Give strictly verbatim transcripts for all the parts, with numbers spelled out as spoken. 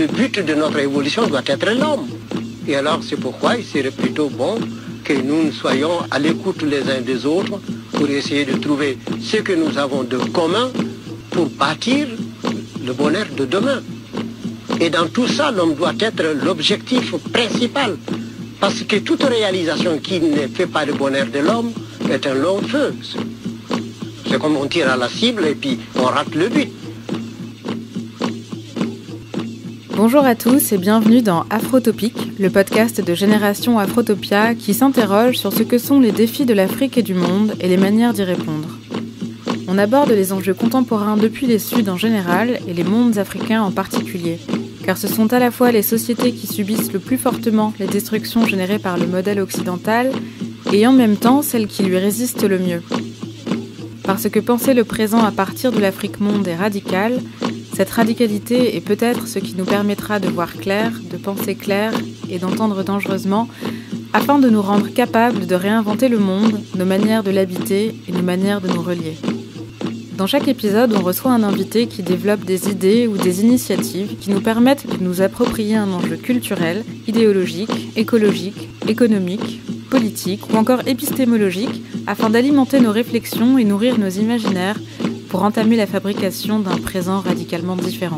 le but de notre évolution doit être l'homme. Et alors c'est pourquoi il serait plutôt bon que nous soyons à l'écoute les uns des autres pour essayer de trouver ce que nous avons de commun pour bâtir le bonheur de demain. Et dans tout ça, l'homme doit être l'objectif principal. Parce que toute réalisation qui ne fait pas le bonheur de l'homme est un long feu. C'est comme on tire à la cible et puis on rate le but. Bonjour à tous et bienvenue dans Afrotopique, le podcast de Génération Afrotopia qui s'interroge sur ce que sont les défis de l'Afrique et du monde et les manières d'y répondre. On aborde les enjeux contemporains depuis les Suds en général et les mondes africains en particulier, car ce sont à la fois les sociétés qui subissent le plus fortement les destructions générées par le modèle occidental et en même temps celles qui lui résistent le mieux. Parce que penser le présent à partir de l'Afrique monde est radical, cette radicalité est peut-être ce qui nous permettra de voir clair, de penser clair et d'entendre dangereusement, afin de nous rendre capables de réinventer le monde, nos manières de l'habiter et nos manières de nous relier. Dans chaque épisode, on reçoit un invité qui développe des idées ou des initiatives qui nous permettent de nous approprier un enjeu culturel, idéologique, écologique, économique, politique ou encore épistémologique afin d'alimenter nos réflexions et nourrir nos imaginaires pour entamer la fabrication d'un présent radicalement différent.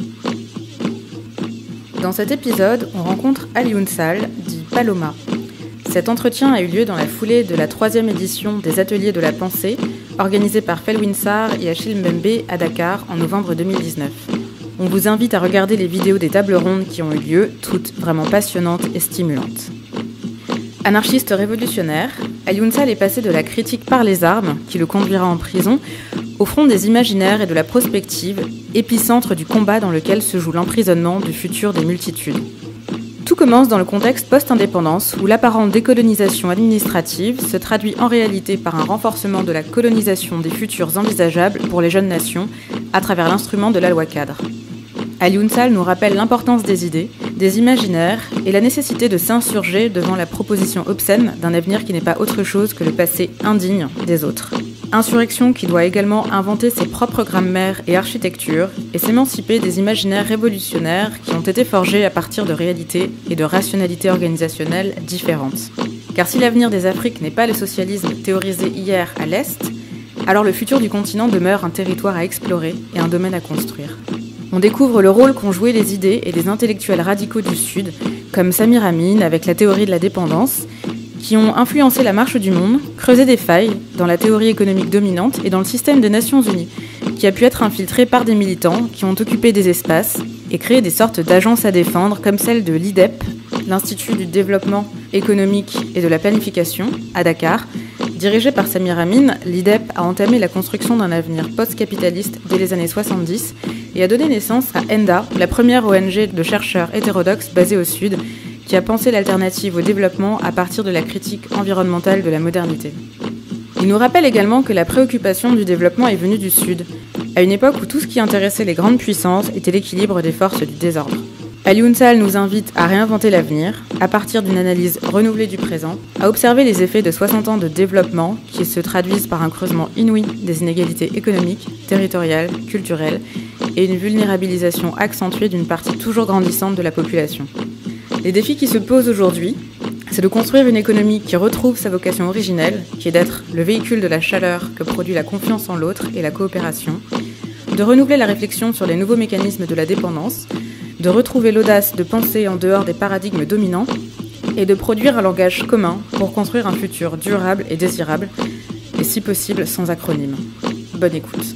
Dans cet épisode, on rencontre Alioune Sall, dit Paloma. Cet entretien a eu lieu dans la foulée de la troisième édition des Ateliers de la Pensée, organisée par Felwine Sarr et Achille Mbembe à Dakar en novembre deux mille dix-neuf. On vous invite à regarder les vidéos des tables rondes qui ont eu lieu, toutes vraiment passionnantes et stimulantes. Anarchiste révolutionnaire, Alioune Sall est passé de la critique par les armes, qui le conduira en prison, au front des imaginaires et de la prospective, épicentre du combat dans lequel se joue l'emprisonnement du futur des multitudes. Tout commence dans le contexte post-indépendance où l'apparente décolonisation administrative se traduit en réalité par un renforcement de la colonisation des futurs envisageables pour les jeunes nations à travers l'instrument de la loi cadre. Alioune Sall nous rappelle l'importance des idées, des imaginaires et la nécessité de s'insurger devant la proposition obscène d'un avenir qui n'est pas autre chose que le passé indigne des autres. Insurrection qui doit également inventer ses propres grammaires et architectures et s'émanciper des imaginaires révolutionnaires qui ont été forgés à partir de réalités et de rationalités organisationnelles différentes. Car si l'avenir des Afriques n'est pas le socialisme théorisé hier à l'Est, alors le futur du continent demeure un territoire à explorer et un domaine à construire. On découvre le rôle qu'ont joué les idées et les intellectuels radicaux du Sud, comme Samir Amin avec la théorie de la dépendance, qui ont influencé la marche du monde, creusé des failles dans la théorie économique dominante et dans le système des Nations Unies, qui a pu être infiltré par des militants qui ont occupé des espaces et créé des sortes d'agences à défendre comme celle de l'I D E P, l'Institut du développement économique et de la planification, à Dakar. Dirigée par Samir Amin, l'I D E P a entamé la construction d'un avenir post-capitaliste dès les années soixante-dix et a donné naissance à ENDA, la première O N G de chercheurs hétérodoxes basée au Sud, qui a pensé l'alternative au développement à partir de la critique environnementale de la modernité. Il nous rappelle également que la préoccupation du développement est venue du Sud, à une époque où tout ce qui intéressait les grandes puissances était l'équilibre des forces du désordre. Alioune Sall nous invite à réinventer l'avenir, à partir d'une analyse renouvelée du présent, à observer les effets de soixante ans de développement qui se traduisent par un creusement inouï des inégalités économiques, territoriales, culturelles et une vulnérabilisation accentuée d'une partie toujours grandissante de la population. Les défis qui se posent aujourd'hui, c'est de construire une économie qui retrouve sa vocation originelle, qui est d'être le véhicule de la chaleur que produit la confiance en l'autre et la coopération, de renouveler la réflexion sur les nouveaux mécanismes de la dépendance, de retrouver l'audace de penser en dehors des paradigmes dominants et de produire un langage commun pour construire un futur durable et désirable, et si possible sans acronyme. Bonne écoute.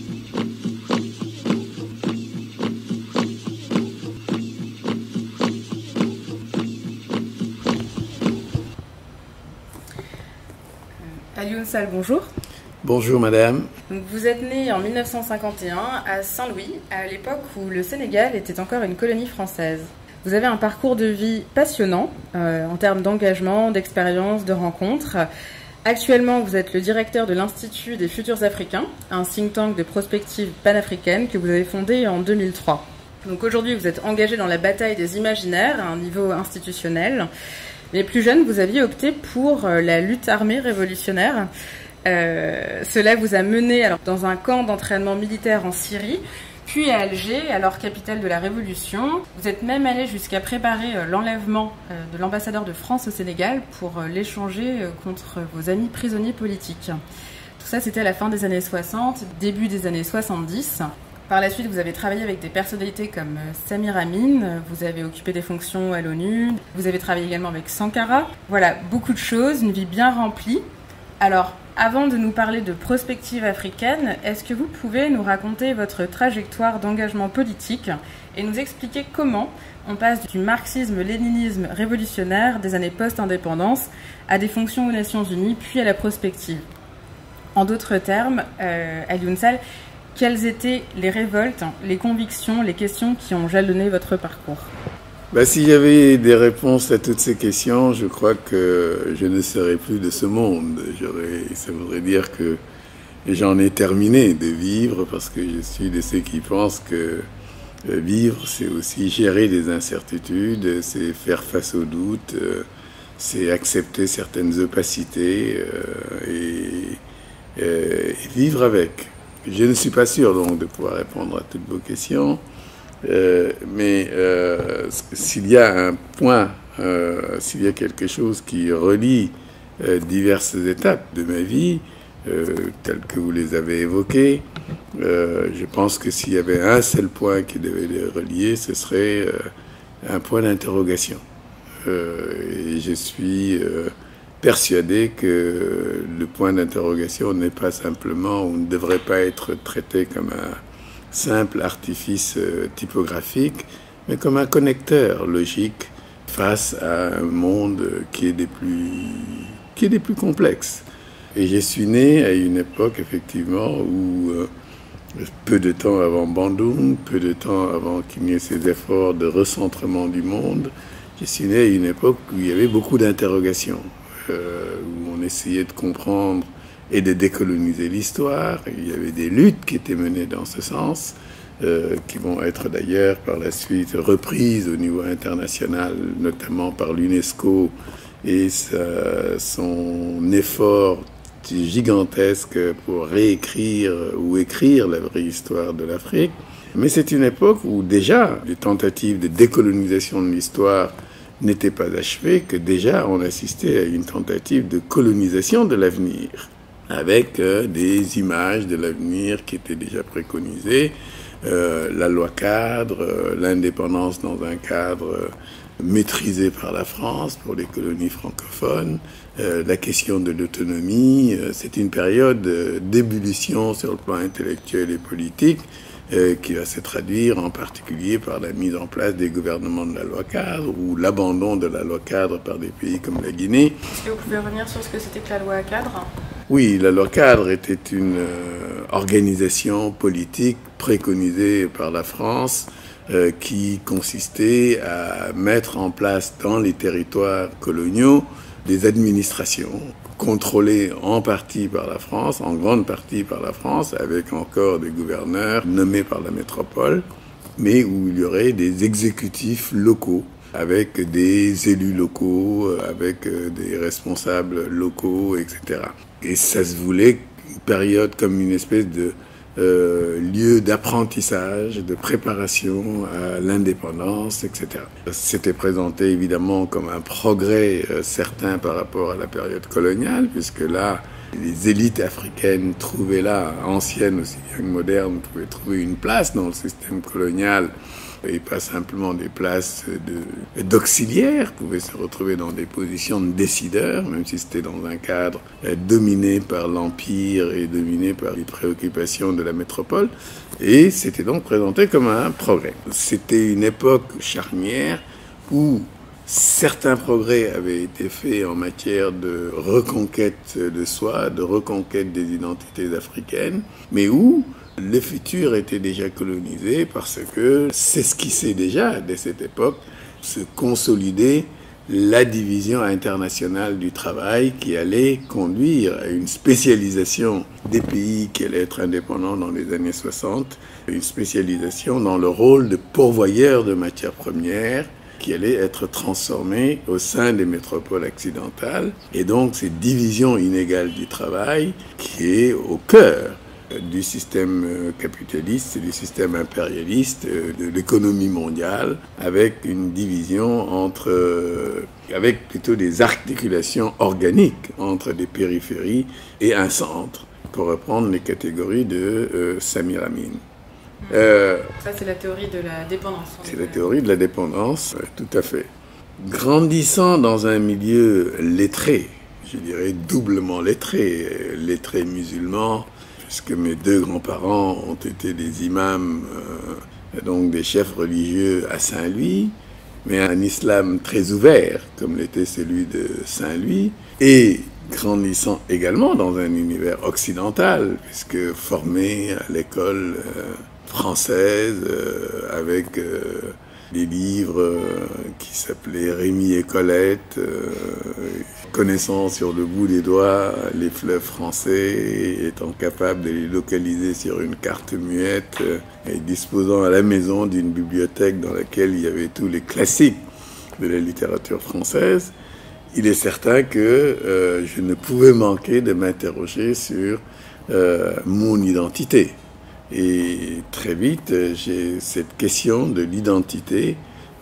Alioune Sall, bonjour. Bonjour madame. Donc, vous êtes né en mille neuf cent cinquante et un à Saint-Louis, à l'époque où le Sénégal était encore une colonie française. Vous avez un parcours de vie passionnant euh, en termes d'engagement, d'expérience, de rencontres. Actuellement, vous êtes le directeur de l'Institut des Futurs Africains, un think tank de prospective panafricaine que vous avez fondé en deux mille trois. Donc aujourd'hui, vous êtes engagé dans la bataille des imaginaires à un niveau institutionnel. Mais plus jeune, vous aviez opté pour la lutte armée révolutionnaire. Euh, cela vous a mené alors, dans un camp d'entraînement militaire en Syrie, puis à Alger, alors capitale de la Révolution. Vous êtes même allé jusqu'à préparer euh, l'enlèvement euh, de l'ambassadeur de France au Sénégal pour euh, l'échanger euh, contre vos amis prisonniers politiques. Tout ça, c'était à la fin des années soixante, début des années soixante-dix. Par la suite, vous avez travaillé avec des personnalités comme Samir Amin, vous avez occupé des fonctions à l'ONU, vous avez travaillé également avec Sankara. Voilà, beaucoup de choses, une vie bien remplie. Alors, avant de nous parler de prospective africaine, est-ce que vous pouvez nous raconter votre trajectoire d'engagement politique et nous expliquer comment on passe du marxisme-léninisme révolutionnaire des années post-indépendance à des fonctions aux Nations Unies, puis à la prospective? En d'autres termes, euh, Alioune Sall, quelles étaient les révoltes, les convictions, les questions qui ont jalonné votre parcours? Ben, s'il y avait des réponses à toutes ces questions, je crois que je ne serais plus de ce monde. Ça voudrait dire que j'en ai terminé de vivre, parce que je suis de ceux qui pensent que vivre, c'est aussi gérer les incertitudes, c'est faire face aux doutes, c'est accepter certaines opacités et, et vivre avec. Je ne suis pas sûr donc de pouvoir répondre à toutes vos questions, euh, mais euh, s'il y a un point, euh, s'il y a quelque chose qui relie euh, diverses étapes de ma vie, euh, telles que vous les avez évoquées, euh, je pense que s'il y avait un seul point qui devait les relier, ce serait euh, un point d'interrogation. Euh, et je suis... Euh, persuadé que le point d'interrogation n'est pas simplement, ou ne devrait pas être traité comme un simple artifice typographique, mais comme un connecteur logique face à un monde qui est des plus, qui est des plus complexes. Et je suis né à une époque, effectivement, où euh, peu de temps avant Bandung, peu de temps avant qu'il y ait ces efforts de recentrement du monde, je suis né à une époque où il y avait beaucoup d'interrogations. Euh, où on essayait de comprendre et de décoloniser l'histoire. Il y avait des luttes qui étaient menées dans ce sens, euh, qui vont être d'ailleurs par la suite reprises au niveau international, notamment par l'UNESCO et sa, son effort gigantesque pour réécrire ou écrire la vraie histoire de l'Afrique. Mais c'est une époque où déjà les tentatives de décolonisation de l'histoire n'était pas achevé, que déjà on assistait à une tentative de colonisation de l'avenir, avec euh, des images de l'avenir qui étaient déjà préconisées, euh, la loi cadre, euh, l'indépendance dans un cadre euh, maîtrisé par la France pour les colonies francophones, euh, la question de l'autonomie. Euh, c'est une période euh, d'ébullition sur le plan intellectuel et politique, Euh, qui va se traduire en particulier par la mise en place des gouvernements de la loi cadre ou l'abandon de la loi cadre par des pays comme la Guinée. Est-ce que vous pouvez revenir sur ce que c'était que la loi cadre? Oui, la loi cadre était une euh, organisation politique préconisée par la France euh, qui consistait à mettre en place dans les territoires coloniaux des administrations contrôlées en partie par la France, en grande partie par la France, avec encore des gouverneurs nommés par la métropole, mais où il y aurait des exécutifs locaux, avec des élus locaux, avec des responsables locaux, et cetera. Et ça se voulait une période comme une espèce de euh, lieu d'apprentissage, de préparation à l'indépendance, et cetera. C'était présenté évidemment comme un progrès euh, certain par rapport à la période coloniale, puisque là, les élites africaines trouvaient là, anciennes aussi bien que modernes, pouvaient trouver une place dans le système colonial, et pas simplement des places de, d'auxiliaires, pouvaient se retrouver dans des positions de décideurs, même si c'était dans un cadre dominé par l'Empire et dominé par les préoccupations de la métropole. Et c'était donc présenté comme un progrès. C'était une époque charnière où certains progrès avaient été faits en matière de reconquête de soi, de reconquête des identités africaines, mais où le futur était déjà colonisé parce que s'esquissait déjà, dès cette époque, se consolider la division internationale du travail qui allait conduire à une spécialisation des pays qui allaient être indépendants dans les années soixante, une spécialisation dans le rôle de pourvoyeur de matières premières qui allait être transformée au sein des métropoles occidentales. Et donc, cette division inégale du travail qui est au cœur du système capitaliste, du système impérialiste, de l'économie mondiale, avec une division entre, avec plutôt des articulations organiques entre des périphéries et un centre, pour reprendre les catégories de euh, Samir Amin. Euh, Ça, c'est la théorie de la dépendance. C'est la théorie de la dépendance, euh, tout à fait. Grandissant dans un milieu lettré, je dirais doublement lettré, lettré musulman, puisque mes deux grands-parents ont été des imams, euh, donc des chefs religieux à Saint-Louis, mais un islam très ouvert, comme l'était celui de Saint-Louis, et grandissant également dans un univers occidental, puisque formé à l'école euh, française, euh, avec euh, des livres euh, qui s'appelaient Rémi et Colette, euh, connaissant sur le bout des doigts les fleuves français, étant capable de les localiser sur une carte muette, euh, et disposant à la maison d'une bibliothèque dans laquelle il y avait tous les classiques de la littérature française. Il est certain que euh, je ne pouvais manquer de m'interroger sur euh, mon identité. Et très vite, j'ai cette question de l'identité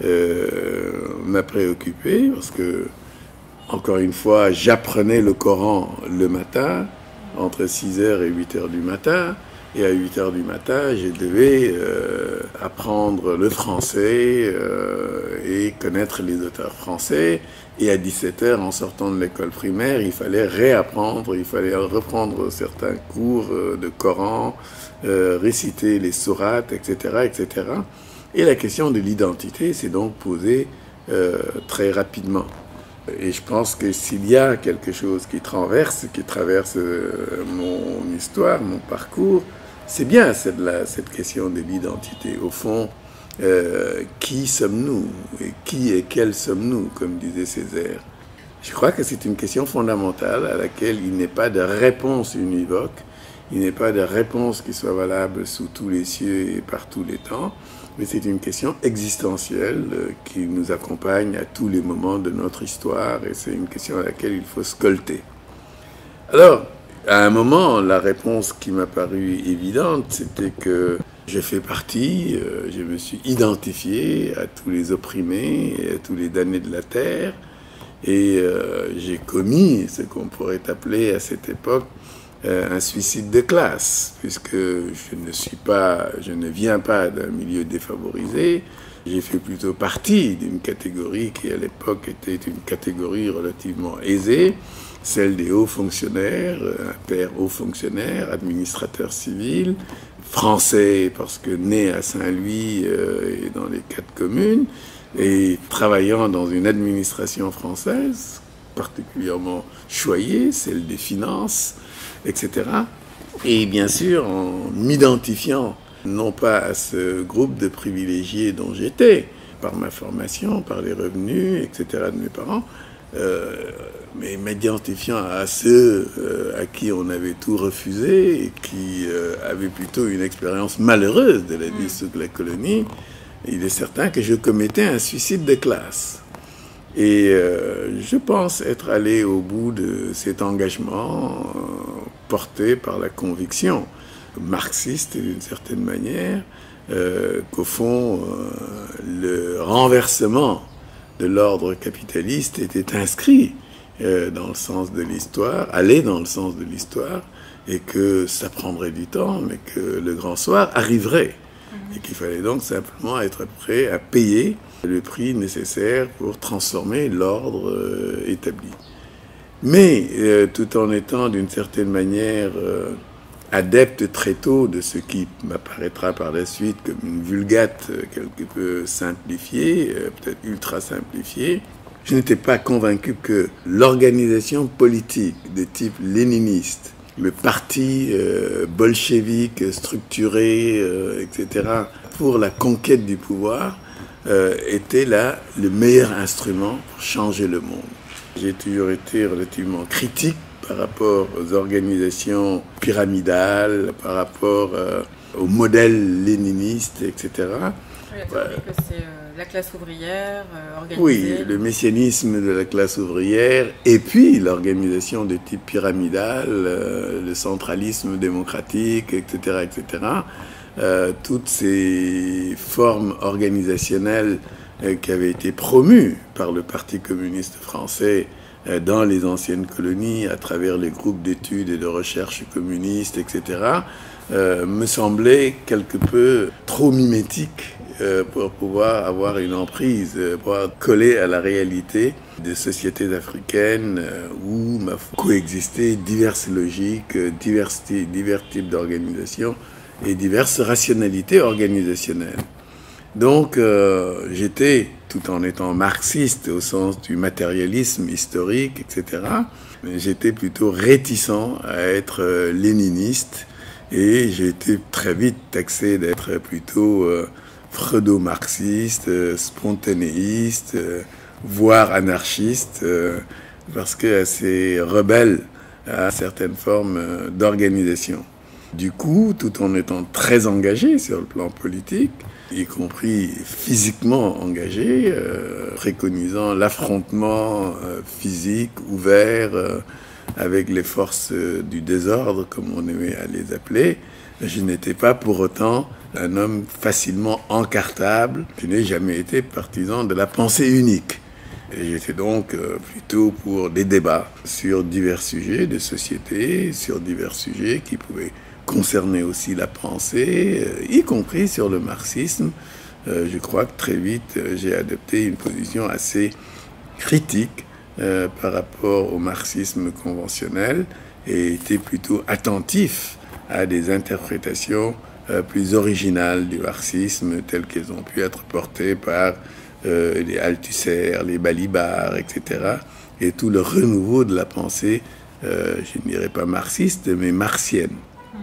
euh, m'a préoccupé parce que, encore une fois, j'apprenais le Coran le matin, entre six heures et huit heures du matin. Et à huit heures du matin, je devais euh, apprendre le français euh, et connaître les auteurs français. Et à dix-sept heures, en sortant de l'école primaire, il fallait réapprendre, il fallait reprendre certains cours euh, de Coran, euh, réciter les sourates, et cetera, et cetera. Et la question de l'identité s'est donc posée euh, très rapidement. Et je pense que s'il y a quelque chose qui traverse, qui traverse euh, mon histoire, mon parcours, c'est bien cette, la, cette question de l'identité. Au fond, euh, qui sommes-nous? Et qui et quels sommes-nous, comme disait Césaire? Je crois que c'est une question fondamentale à laquelle il n'est pas de réponse univoque, il n'est pas de réponse qui soit valable sous tous les cieux et par tous les temps, mais c'est une question existentielle qui nous accompagne à tous les moments de notre histoire et c'est une question à laquelle il faut scolter. Alors, à un moment, la réponse qui m'a paru évidente, c'était que je fais partie, euh, je me suis identifié à tous les opprimés et à tous les damnés de la terre et euh, j'ai commis ce qu'on pourrait appeler à cette époque Euh, un suicide de classe, puisque je ne suis pas, je ne viens pas d'un milieu défavorisé. J'ai fait plutôt partie d'une catégorie qui, à l'époque, était une catégorie relativement aisée, celle des hauts fonctionnaires, un père haut fonctionnaire, administrateur civil, français parce que né à Saint-Louis euh, et dans les quatre communes, et travaillant dans une administration française particulièrement choyée, celle des finances, et cetera. Et bien sûr, en m'identifiant non pas à ce groupe de privilégiés dont j'étais, par ma formation, par les revenus, et cetera de mes parents, euh, mais m'identifiant à ceux euh, à qui on avait tout refusé et qui euh, avaient plutôt une expérience malheureuse de la vie sous la colonie, il est certain que je commettais un suicide de classe. Et euh, je pense être allé au bout de cet engagement euh, porté par la conviction marxiste d'une certaine manière, euh, qu'au fond, euh, le renversement de l'ordre capitaliste était inscrit euh, dans le sens de l'histoire, allait dans le sens de l'histoire, et que ça prendrait du temps, mais que le grand soir arriverait. Et qu'il fallait donc simplement être prêt à payer le prix nécessaire pour transformer l'ordre euh, établi. Mais euh, tout en étant d'une certaine manière euh, adepte très tôt de ce qui m'apparaîtra par la suite comme une vulgate euh, quelque peu simplifiée, euh, peut-être ultra simplifiée, je n'étais pas convaincu que l'organisation politique de type léniniste, le parti euh, bolchevique structuré, euh, et cetera, pour la conquête du pouvoir, euh, était là le meilleur instrument pour changer le monde. J'ai toujours été relativement critique par rapport aux organisations pyramidales, par rapport euh, au modèle léniniste, et cetera. Oui, la théorie que c'est euh, la classe ouvrière euh, organisée. Oui, le messianisme de la classe ouvrière, et puis l'organisation de type pyramidal, euh, le centralisme démocratique, et cetera, et cetera. Euh, toutes ces formes organisationnelles euh, qui avaient été promues par le Parti communiste français euh, dans les anciennes colonies, à travers les groupes d'études et de recherche communistes, et cetera, euh, me semblaient quelque peu trop mimétiques euh, pour pouvoir avoir une emprise, euh, pour coller à la réalité des sociétés africaines euh, où ma foi, coexistaient diverses logiques, divers, divers types d'organisations et diverses rationalités organisationnelles. Donc euh, j'étais, tout en étant marxiste au sens du matérialisme historique, et cetera, mais j'étais plutôt réticent à être euh, léniniste, et j'ai été très vite taxé d'être plutôt euh, freudo-marxiste, euh, spontanéiste, euh, voire anarchiste, euh, parce que c'est rebelle à certaines formes euh, d'organisation. Du coup, tout en étant très engagé sur le plan politique, y compris physiquement engagé, euh, préconisant l'affrontement euh, physique ouvert euh, avec les forces euh, du désordre, comme on aimait à les appeler, je n'étais pas pour autant un homme facilement encartable. Je n'ai jamais été partisan de la pensée unique. Et j'étais donc euh, plutôt pour des débats sur divers sujets de société, sur divers sujets qui pouvaient concerner aussi la pensée, euh, y compris sur le marxisme. Euh, je crois que très vite, euh, j'ai adopté une position assez critique euh, par rapport au marxisme conventionnel et été plutôt attentif à des interprétations euh, plus originales du marxisme telles qu'elles ont pu être portées par euh, les Althusser, les Balibar, et cetera. Et tout le renouveau de la pensée, euh, je ne dirais pas marxiste, mais marxienne.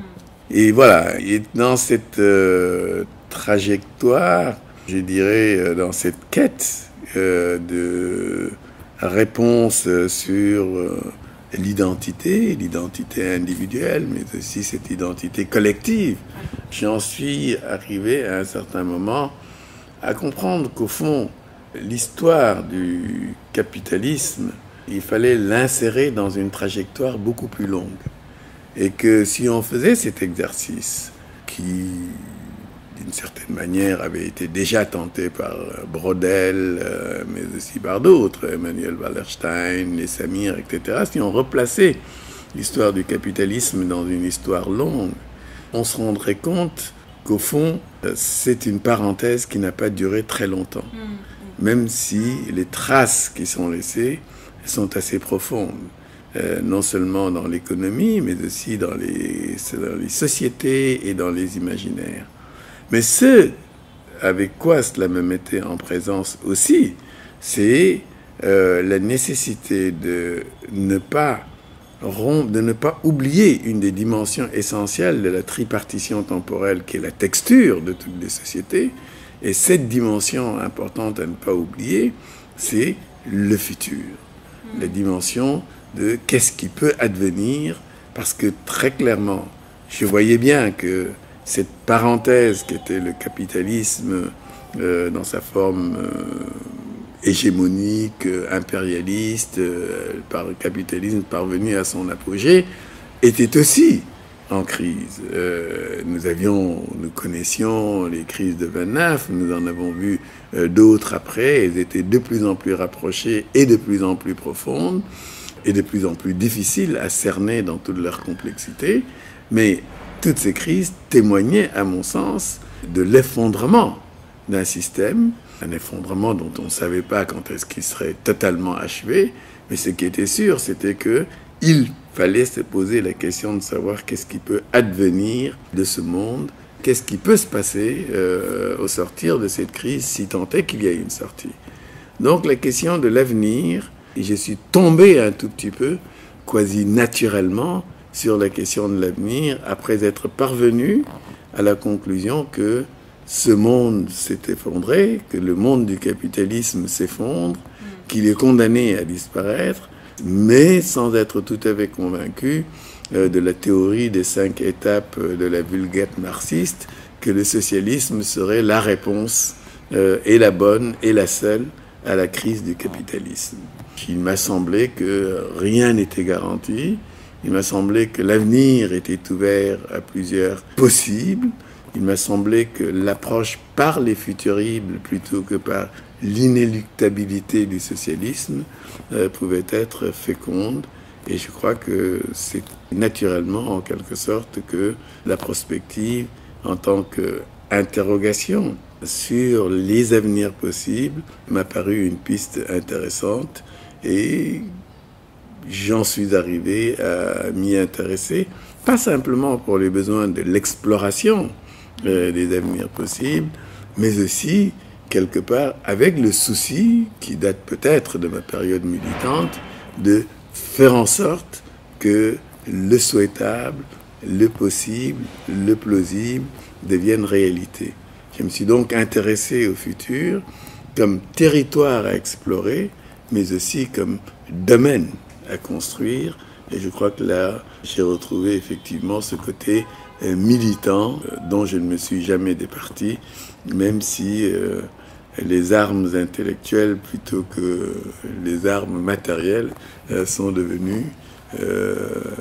Et voilà, et dans cette euh, trajectoire, je dirais, euh, dans cette quête euh, de réponse sur euh, l'identité, l'identité individuelle, mais aussi cette identité collective, j'en suis arrivé à un certain moment à comprendre qu'au fond, l'histoire du capitalisme, il fallait l'insérer dans une trajectoire beaucoup plus longue. Et que si on faisait cet exercice, qui, d'une certaine manière, avait été déjà tenté par Brodel, euh, mais aussi par d'autres, Emmanuel Wallerstein, les Samir, et cetera, si on replaçait l'histoire du capitalisme dans une histoire longue, on se rendrait compte qu'au fond, c'est une parenthèse qui n'a pas duré très longtemps, mmh. même si les traces qui sont laissées sont assez profondes. Euh, non seulement dans l'économie, mais aussi dans les, dans les sociétés et dans les imaginaires. Mais ce avec quoi cela me mettait en présence aussi, c'est euh, la nécessité de ne pas rompre, de ne pas oublier une des dimensions essentielles de la tripartition temporelle qui est la texture de toutes les sociétés. Et cette dimension importante à ne pas oublier, c'est le futur. La dimension de qu'est-ce qui peut advenir, parce que très clairement, je voyais bien que cette parenthèse qui était le capitalisme euh, dans sa forme euh, hégémonique, euh, impérialiste, euh, par le capitalisme parvenu à son apogée, était aussi en crise. Euh, nous avions, nous connaissions les crises de vingt-neuf, nous en avons vu euh, d'autres après, elles étaient de plus en plus rapprochées et de plus en plus profondes, et de plus en plus difficiles à cerner dans toute leur complexité. Mais toutes ces crises témoignaient, à mon sens, de l'effondrement d'un système, un effondrement dont on ne savait pas quand est-ce qu'il serait totalement achevé, mais ce qui était sûr, c'était qu'il fallait se poser la question de savoir qu'est-ce qui peut advenir de ce monde, qu'est-ce qui peut se passer euh, au sortir de cette crise, si tant est qu'il y a une sortie. Donc la question de l'avenir, et je suis tombé un tout petit peu, quasi naturellement, sur la question de l'avenir, après être parvenu à la conclusion que ce monde s'est effondré, que le monde du capitalisme s'effondre, qu'il est condamné à disparaître, mais sans être tout à fait convaincu euh, de la théorie des cinq étapes de la Vulgate marxiste, que le socialisme serait la réponse euh, est la bonne et la seule à la crise du capitalisme. Il m'a semblé que rien n'était garanti. Il m'a semblé que l'avenir était ouvert à plusieurs possibles. Il m'a semblé que l'approche par les futuribles plutôt que par l'inéluctabilité du socialisme euh, pouvait être féconde. Et je crois que c'est naturellement, en quelque sorte, que la prospective, en tant qu'interrogation sur les avenirs possibles, m'a paru une piste intéressante. Et j'en suis arrivé à m'y intéresser, pas simplement pour les besoins de l'exploration euh, des avenirs possibles, mais aussi, quelque part, avec le souci, qui date peut-être de ma période militante, de faire en sorte que le souhaitable, le possible, le plausible deviennent réalité. Je me suis donc intéressé au futur comme territoire à explorer, mais aussi comme domaine à construire. Et je crois que là, j'ai retrouvé effectivement ce côté euh, militant euh, dont je ne me suis jamais départi, même si euh, les armes intellectuelles plutôt que les armes matérielles euh, sont devenues euh,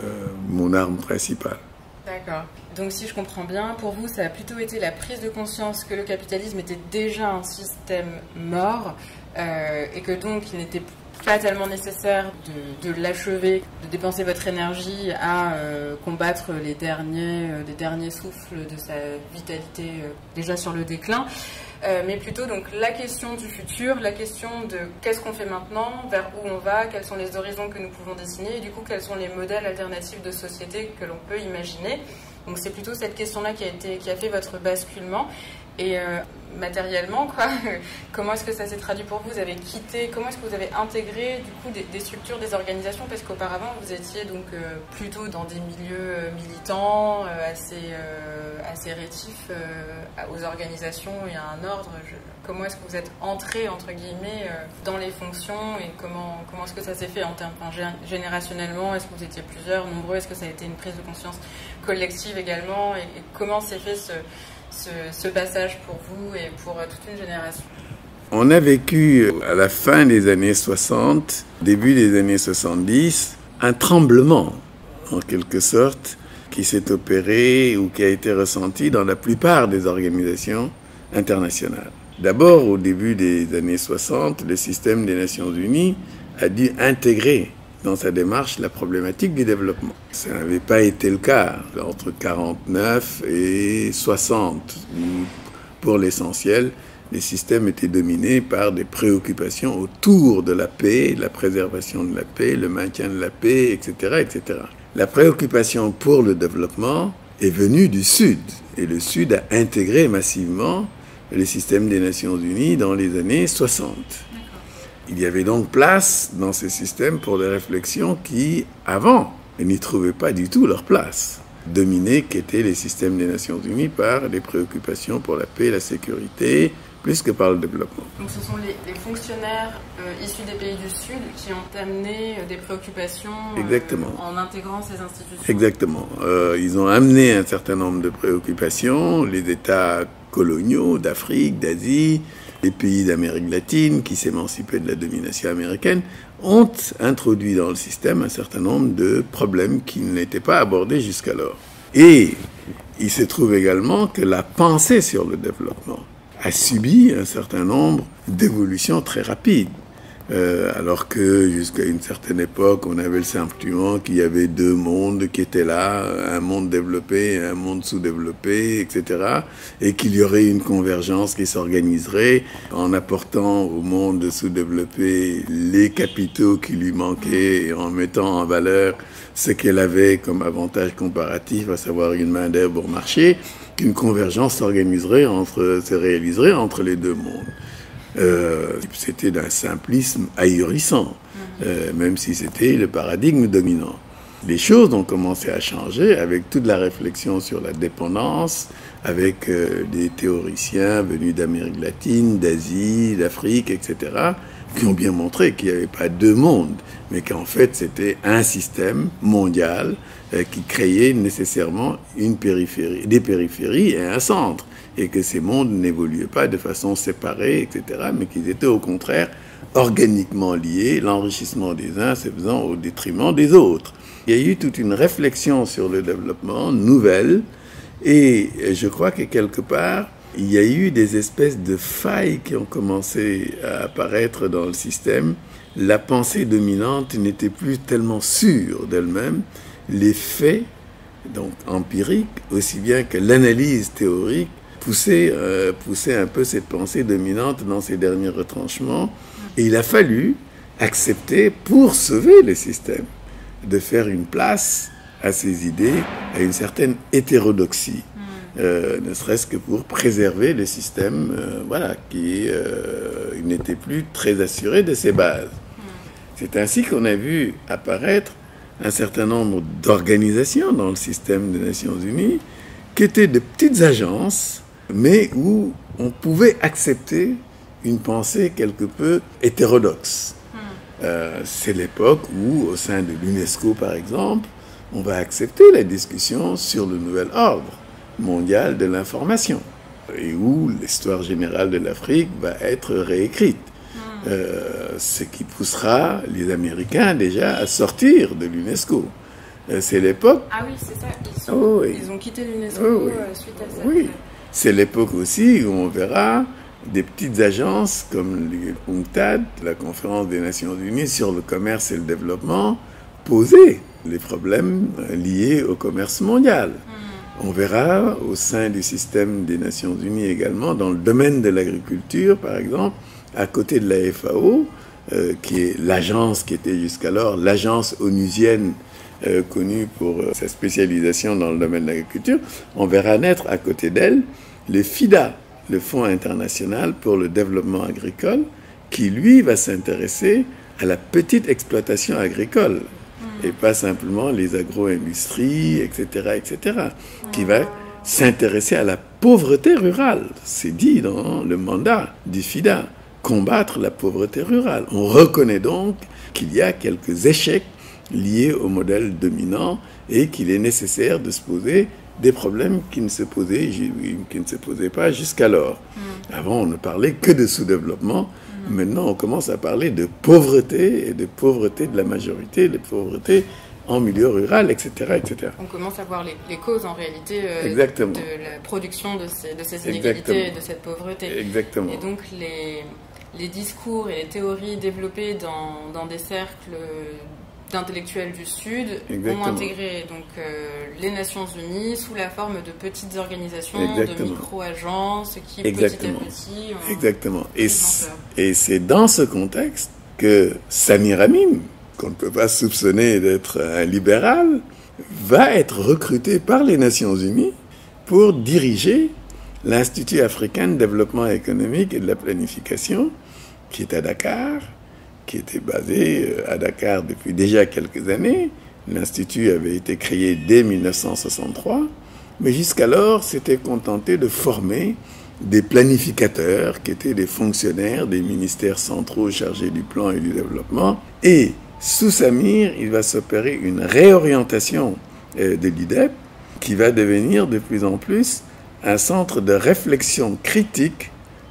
mon arme principale. D'accord. Donc si je comprends bien, pour vous, ça a plutôt été la prise de conscience que le capitalisme était déjà un système mort, Euh, et que donc il n'était pas tellement nécessaire de, de l'achever, de dépenser votre énergie à euh, combattre les derniers, euh, les derniers souffles de sa vitalité euh, déjà sur le déclin, euh, mais plutôt donc la question du futur, la question de qu'est-ce qu'on fait maintenant, vers où on va, quels sont les horizons que nous pouvons dessiner, et du coup quels sont les modèles alternatifs de société que l'on peut imaginer. Donc c'est plutôt cette question-là qui a été, qui a fait votre basculement. Et euh, matériellement, quoi, comment est-ce que ça s'est traduit pour vous? Vous avez quitté, comment est-ce que vous avez intégré du coup des, des structures, des organisations? Parce qu'auparavant, vous étiez donc euh, plutôt dans des milieux euh, militants, euh, assez, euh, assez rétifs euh, aux organisations et à un ordre. Je, comment est-ce que vous êtes entré, entre guillemets, euh, dans les fonctions, et comment, comment est-ce que ça s'est fait en termes, enfin, générationnellement? Est-ce que vous étiez plusieurs, nombreux? Est-ce que ça a été une prise de conscience collective également? Et, et comment s'est fait ce... Ce, ce passage pour vous et pour toute une génération? On a vécu à la fin des années soixante, début des années soixante-dix, un tremblement, en quelque sorte, qui s'est opéré ou qui a été ressenti dans la plupart des organisations internationales. D'abord, au début des années soixante, le système des Nations Unies a dû intégrer dans sa démarche la problématique du développement. Ça n'avait pas été le cas entre quarante-neuf et soixante, où pour l'essentiel, les systèmes étaient dominés par des préoccupations autour de la paix, la préservation de la paix, le maintien de la paix, et cetera, et cetera. La préoccupation pour le développement est venue du Sud, et le Sud a intégré massivement le système des Nations Unies dans les années soixante. Il y avait donc place dans ces systèmes pour des réflexions qui, avant, n'y trouvaient pas du tout leur place. Dominés qu'étaient les systèmes des Nations Unies par les préoccupations pour la paix et la sécurité, plus que par le développement. Donc ce sont les, les fonctionnaires euh, issus des pays du Sud qui ont amené euh, des préoccupations Exactement. Euh, en intégrant ces institutions. Exactement. Euh, ils ont amené un certain nombre de préoccupations, les États coloniaux d'Afrique, d'Asie, les pays d'Amérique latine qui s'émancipaient de la domination américaine ont introduit dans le système un certain nombre de problèmes qui n'étaient pas abordés jusqu'alors. Et il se trouve également que la pensée sur le développement a subi un certain nombre d'évolutions très rapides. Euh, alors que jusqu'à une certaine époque, on avait le sentiment qu'il y avait deux mondes qui étaient là, un monde développé et un monde sous-développé, et cetera, et qu'il y aurait une convergence qui s'organiserait en apportant au monde sous-développé les capitaux qui lui manquaient et en mettant en valeur ce qu'elle avait comme avantage comparatif, à savoir une main-d'œuvre au marché, qu'une convergence s'organiserait entre, se réaliserait entre les deux mondes. Euh, c'était d'un simplisme ahurissant, euh, même si c'était le paradigme dominant. Les choses ont commencé à changer avec toute la réflexion sur la dépendance, avec euh, des théoriciens venus d'Amérique latine, d'Asie, d'Afrique, et cetera, qui ont bien montré qu'il n'y avait pas deux mondes, mais qu'en fait c'était un système mondial euh, qui créaient nécessairement une périphérie, des périphéries et un centre, et que ces mondes n'évoluaient pas de façon séparée, et cetera, mais qu'ils étaient au contraire organiquement liés, l'enrichissement des uns se faisant au détriment des autres. Il y a eu toute une réflexion sur le développement nouvelle, et je crois que quelque part, il y a eu des espèces de failles qui ont commencé à apparaître dans le système. La pensée dominante n'était plus tellement sûre d'elle-même. Les faits, donc empiriques, aussi bien que l'analyse théorique, poussaient, euh, poussaient un peu cette pensée dominante dans ses derniers retranchements. Et il a fallu accepter, pour sauver le système, de faire une place à ces idées, à une certaine hétérodoxie. Euh, ne serait-ce que pour préserver le système euh, voilà, qui euh, n'était plus très assuré de ses bases. C'est ainsi qu'on a vu apparaître un certain nombre d'organisations dans le système des Nations Unies qui étaient de petites agences, mais où on pouvait accepter une pensée quelque peu hétérodoxe. Euh, c'est l'époque où, au sein de l'UNESCO par exemple, on va accepter la discussion sur le nouvel ordre mondial de l'information, et où l'histoire générale de l'Afrique va être réécrite. Euh, ce qui poussera les Américains déjà à sortir de l'UNESCO. Euh, c'est l'époque... Ah oui, c'est ça, ils, sont... oh, oui. ils ont quitté l'UNESCO oh, oui. euh, suite à ça. Oui, c'est l'époque aussi où on verra des petites agences comme l'UNCTAD, la Conférence des Nations Unies sur le commerce et le développement, poser les problèmes liés au commerce mondial. On verra au sein du système des Nations Unies également, dans le domaine de l'agriculture, par exemple, à côté de la F A O, euh, qui est l'agence qui était jusqu'alors l'agence onusienne euh, connue pour euh, sa spécialisation dans le domaine de l'agriculture, on verra naître à côté d'elle le FIDA, le Fonds international pour le développement agricole, qui lui va s'intéresser à la petite exploitation agricole. Et pas simplement les agro-industries, et cetera, et cetera, qui va s'intéresser à la pauvreté rurale. C'est dit dans le mandat du FIDA, combattre la pauvreté rurale. On reconnaît donc qu'il y a quelques échecs liés au modèle dominant et qu'il est nécessaire de se poser des problèmes qui ne se posaient, qui ne se posaient pas jusqu'alors. Avant, on ne parlait que de sous-développement. Maintenant, on commence à parler de pauvreté, et de pauvreté de la majorité, de pauvreté en milieu rural, et cetera, et cetera. On commence à voir les, les causes, en réalité, euh, Exactement. de la production de ces, de ces inégalités Exactement. et de cette pauvreté. Exactement. Et donc, les, les discours et les théories développées dans, dans des cercles d'intellectuels du Sud Exactement. ont intégré donc, euh, les Nations Unies sous la forme de petites organisations, Exactement. de micro-agences qui, Exactement. petit à petit... ont Exactement. Et, et c'est dans ce contexte que Samir Amin, qu'on ne peut pas soupçonner d'être un libéral, va être recruté par les Nations Unies pour diriger l'Institut africain de développement économique et de la planification, qui est à Dakar, qui était basé à Dakar depuis déjà quelques années. L'Institut avait été créé dès mille neuf cent soixante-trois, mais jusqu'alors s'était contenté de former des planificateurs qui étaient des fonctionnaires des ministères centraux chargés du plan et du développement. Et sous Samir, il va s'opérer une réorientation de l'I D E P qui va devenir de plus en plus un centre de réflexion critique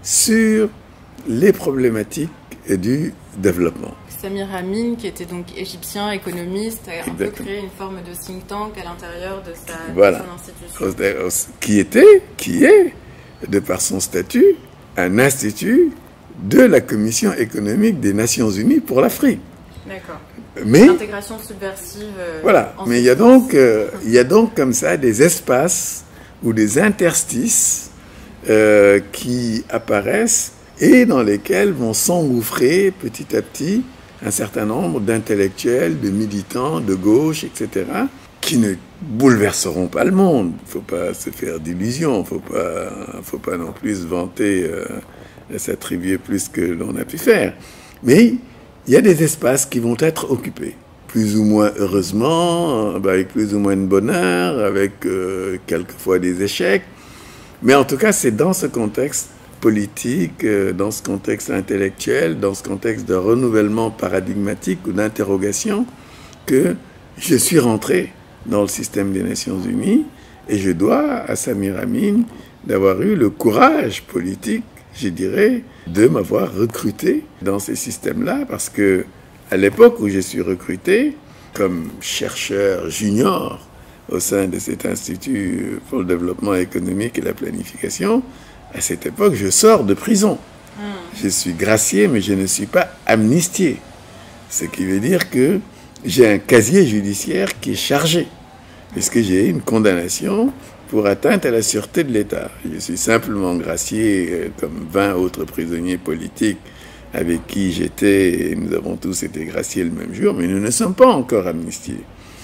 sur les problématiques du développement. Samir Amin, qui était donc égyptien, économiste, a Exactement. un peu créé une forme de think tank à l'intérieur de, sa, voilà. de son institution. Qui était, qui est, de par son statut, un institut de la Commission économique des Nations Unies pour l'Afrique. D'accord. Mais l'intégration subversive. Euh, voilà. Mais il y a donc, euh, il y a donc comme ça des espaces ou des interstices euh, qui apparaissent et dans lesquels vont s'engouffrer petit à petit un certain nombre d'intellectuels, de militants, de gauche, et cetera, qui ne bouleverseront pas le monde. Il ne faut pas se faire d'illusions, il ne faut pas, faut pas non plus se vanter, euh, s'attribuer plus que l'on a pu faire. Mais il y a des espaces qui vont être occupés, plus ou moins heureusement, avec plus ou moins de bonheur, avec euh, quelquefois des échecs. Mais en tout cas, c'est dans ce contexte politique, dans ce contexte intellectuel, dans ce contexte de renouvellement paradigmatique ou d'interrogation, que je suis rentré dans le système des Nations Unies. Et je dois à Samir Amin d'avoir eu le courage politique, je dirais, de m'avoir recruté dans ces systèmes-là, parce que à l'époque où je suis recruté comme chercheur junior au sein de cet Institut pour le développement économique et la planification, à cette époque, je sors de prison. Je suis gracié, mais je ne suis pas amnistié. Ce qui veut dire que j'ai un casier judiciaire qui est chargé, puisque j'ai une condamnation pour atteinte à la sûreté de l'État. Je suis simplement gracié comme vingt autres prisonniers politiques avec qui j'étais, et nous avons tous été graciés le même jour, mais nous ne sommes pas encore amnistiés.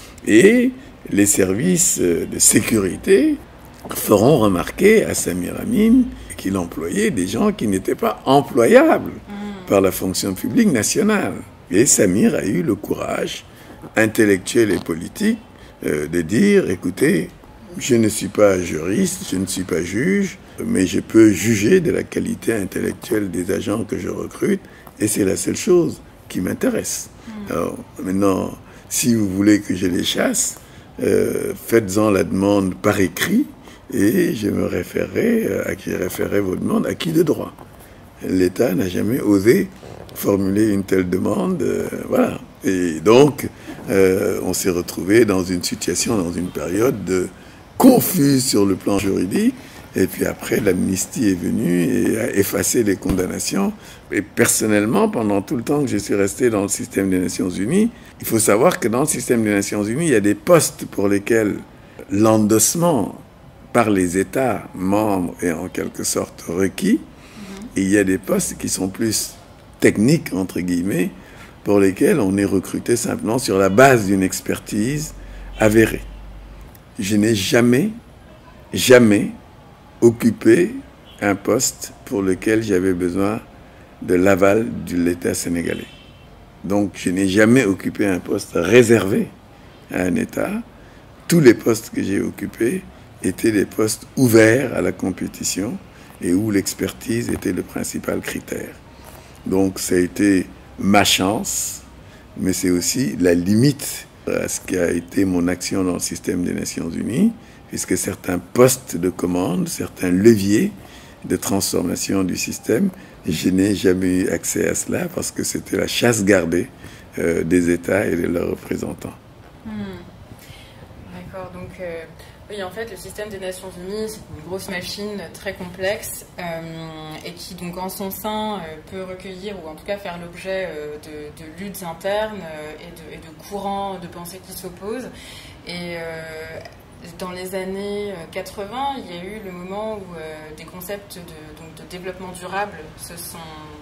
Et les services de sécurité feront remarquer à Samir Amin qu'il employait des gens qui n'étaient pas employables par la fonction publique nationale. Et Samir a eu le courage intellectuel et politique euh, de dire, écoutez, je ne suis pas juriste, je ne suis pas juge, mais je peux juger de la qualité intellectuelle des agents que je recrute, et c'est la seule chose qui m'intéresse. Alors maintenant, si vous voulez que je les chasse, euh, faites-en la demande par écrit, et je me référerai, à qui référerai vos demandes, à qui de droit. L'État n'a jamais osé formuler une telle demande, euh, voilà. Et donc, euh, on s'est retrouvé dans une situation, dans une période de confuse sur le plan juridique, et puis après, l'amnistie est venue et a effacé les condamnations. Et personnellement, pendant tout le temps que je suis resté dans le système des Nations Unies, il faut savoir que dans le système des Nations Unies, il y a des postes pour lesquels l'endossement par les États membres est en quelque sorte requis, et il y a des postes qui sont plus techniques, entre guillemets, pour lesquels on est recruté simplement sur la base d'une expertise avérée. Je n'ai jamais, jamais occupé un poste pour lequel j'avais besoin de l'aval de l'État sénégalais. Donc, je n'ai jamais occupé un poste réservé à un État. Tous les postes que j'ai occupés étaient des postes ouverts à la compétition et où l'expertise était le principal critère. Donc, ça a été ma chance, mais c'est aussi la limite à ce qui a été mon action dans le système des Nations Unies, puisque certains postes de commande, certains leviers de transformation du système, je n'ai jamais eu accès à cela parce que c'était la chasse gardée euh, des États et de leurs représentants. Hmm. D'accord, donc euh, oui, en fait, le système des Nations Unies, c'est une grosse machine très complexe euh, et qui, donc, en son sein, euh, peut recueillir ou en tout cas faire l'objet euh, de, de luttes internes euh, et, de, et de courants de pensée qui s'opposent. Et euh, dans les années quatre-vingts, il y a eu le moment où euh, des concepts de, donc, de développement durable se sont...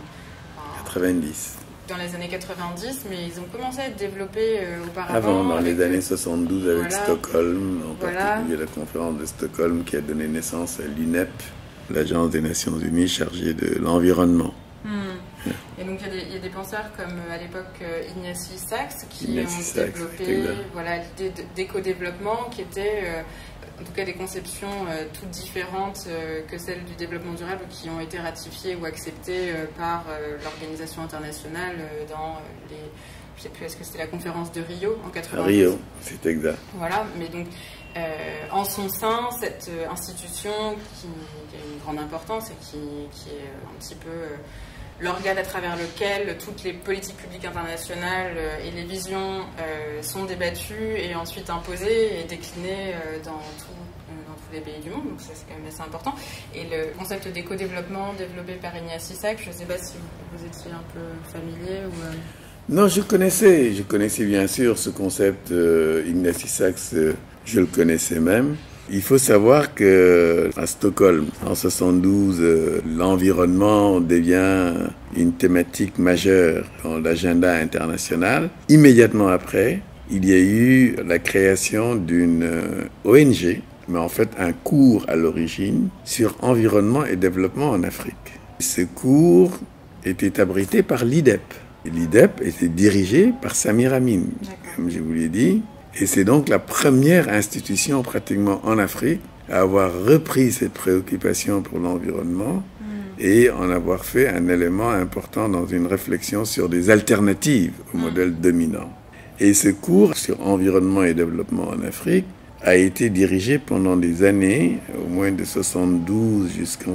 Enfin, quatre-vingt-dix. Dans les années quatre-vingt-dix, mais ils ont commencé à être développés euh, auparavant. Avant, dans les le... années soixante-douze, avec voilà. Stockholm, en voilà. particulier la conférence de Stockholm qui a donné naissance à l'U N E P, l'Agence des Nations Unies chargée de l'environnement. Hmm. Yeah. Et donc il y, y a des penseurs comme à l'époque euh, Ignacy Sachs qui Ignacy ont Sachs, développé voilà, l'idée d'éco-développement qui était euh, en tout cas des conceptions euh, toutes différentes euh, que celles du développement durable qui ont été ratifiées ou acceptées euh, par euh, l'organisation internationale euh, dans les... Je ne sais plus, est-ce que c'était la conférence de Rio en quatre-vingt-dix? Rio, c'est exact. Voilà, mais donc euh, en son sein, cette euh, institution qui, qui a une grande importance et qui, qui est un petit peu... Euh, l'organe à travers lequel toutes les politiques publiques internationales et les visions euh, sont débattues et ensuite imposées et déclinées euh, dans, tout, euh, dans tous les pays du monde. Donc ça, c'est quand même assez important. Et le concept d'éco-développement développé par Ignacy Sachs, je ne sais pas si vous étiez un peu familier ou... Euh... Non, je connaissais, je connaissais bien sûr ce concept. Euh, Ignacy Sachs, euh, je le connaissais même. Il faut savoir qu'à Stockholm, en soixante-douze, euh, l'environnement devient une thématique majeure dans l'agenda international. Immédiatement après, il y a eu la création d'une euh, O N G, mais en fait un cours à l'origine sur environnement et développement en Afrique. Ce cours était abrité par l'I D E P. L'I D E P était dirigé par Samir Amin, comme je vous l'ai dit. Et c'est donc la première institution pratiquement en Afrique à avoir repris cette préoccupation pour l'environnement mmh. et en avoir fait un élément important dans une réflexion sur des alternatives au mmh. modèle dominant. Et ce cours sur environnement et développement en Afrique a été dirigé pendant des années, au moins de soixante-douze jusqu'en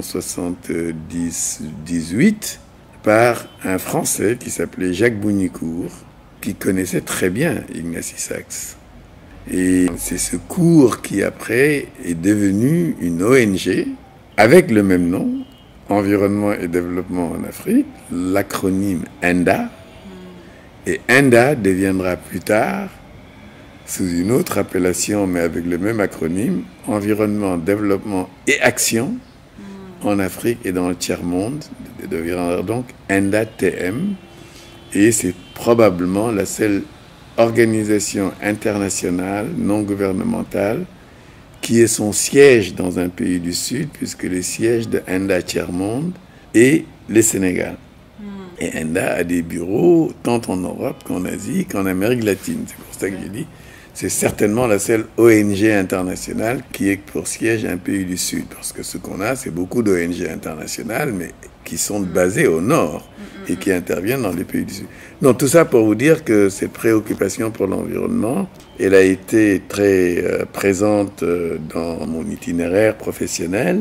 soixante-dix-huit, par un Français qui s'appelait Jacques Bounicourt, qui connaissait très bien Ignacy Sachs. Et c'est ce cours qui, après, est devenu une O N G avec le même nom, Environnement et Développement en Afrique, l'acronyme E N D A. Et E N D A deviendra plus tard, sous une autre appellation, mais avec le même acronyme, Environnement, Développement et Action en Afrique et dans le tiers-monde, deviendra donc E N D A T M. Et c'est probablement la seule organisation internationale non gouvernementale qui ait son siège dans un pays du Sud, puisque le siège de E N D A tiers-monde est le Sénégal. Et E N D A a des bureaux tant en Europe qu'en Asie qu'en Amérique latine. C'est pour ça que j'ai dit, c'est certainement la seule O N G internationale qui ait pour siège un pays du Sud. Parce que ce qu'on a, c'est beaucoup d'O N G internationales, mais qui sont basées au Nord et qui interviennent dans les pays du Sud. Donc tout ça pour vous dire que cette préoccupation pour l'environnement, elle a été très euh, présente euh, dans mon itinéraire professionnel.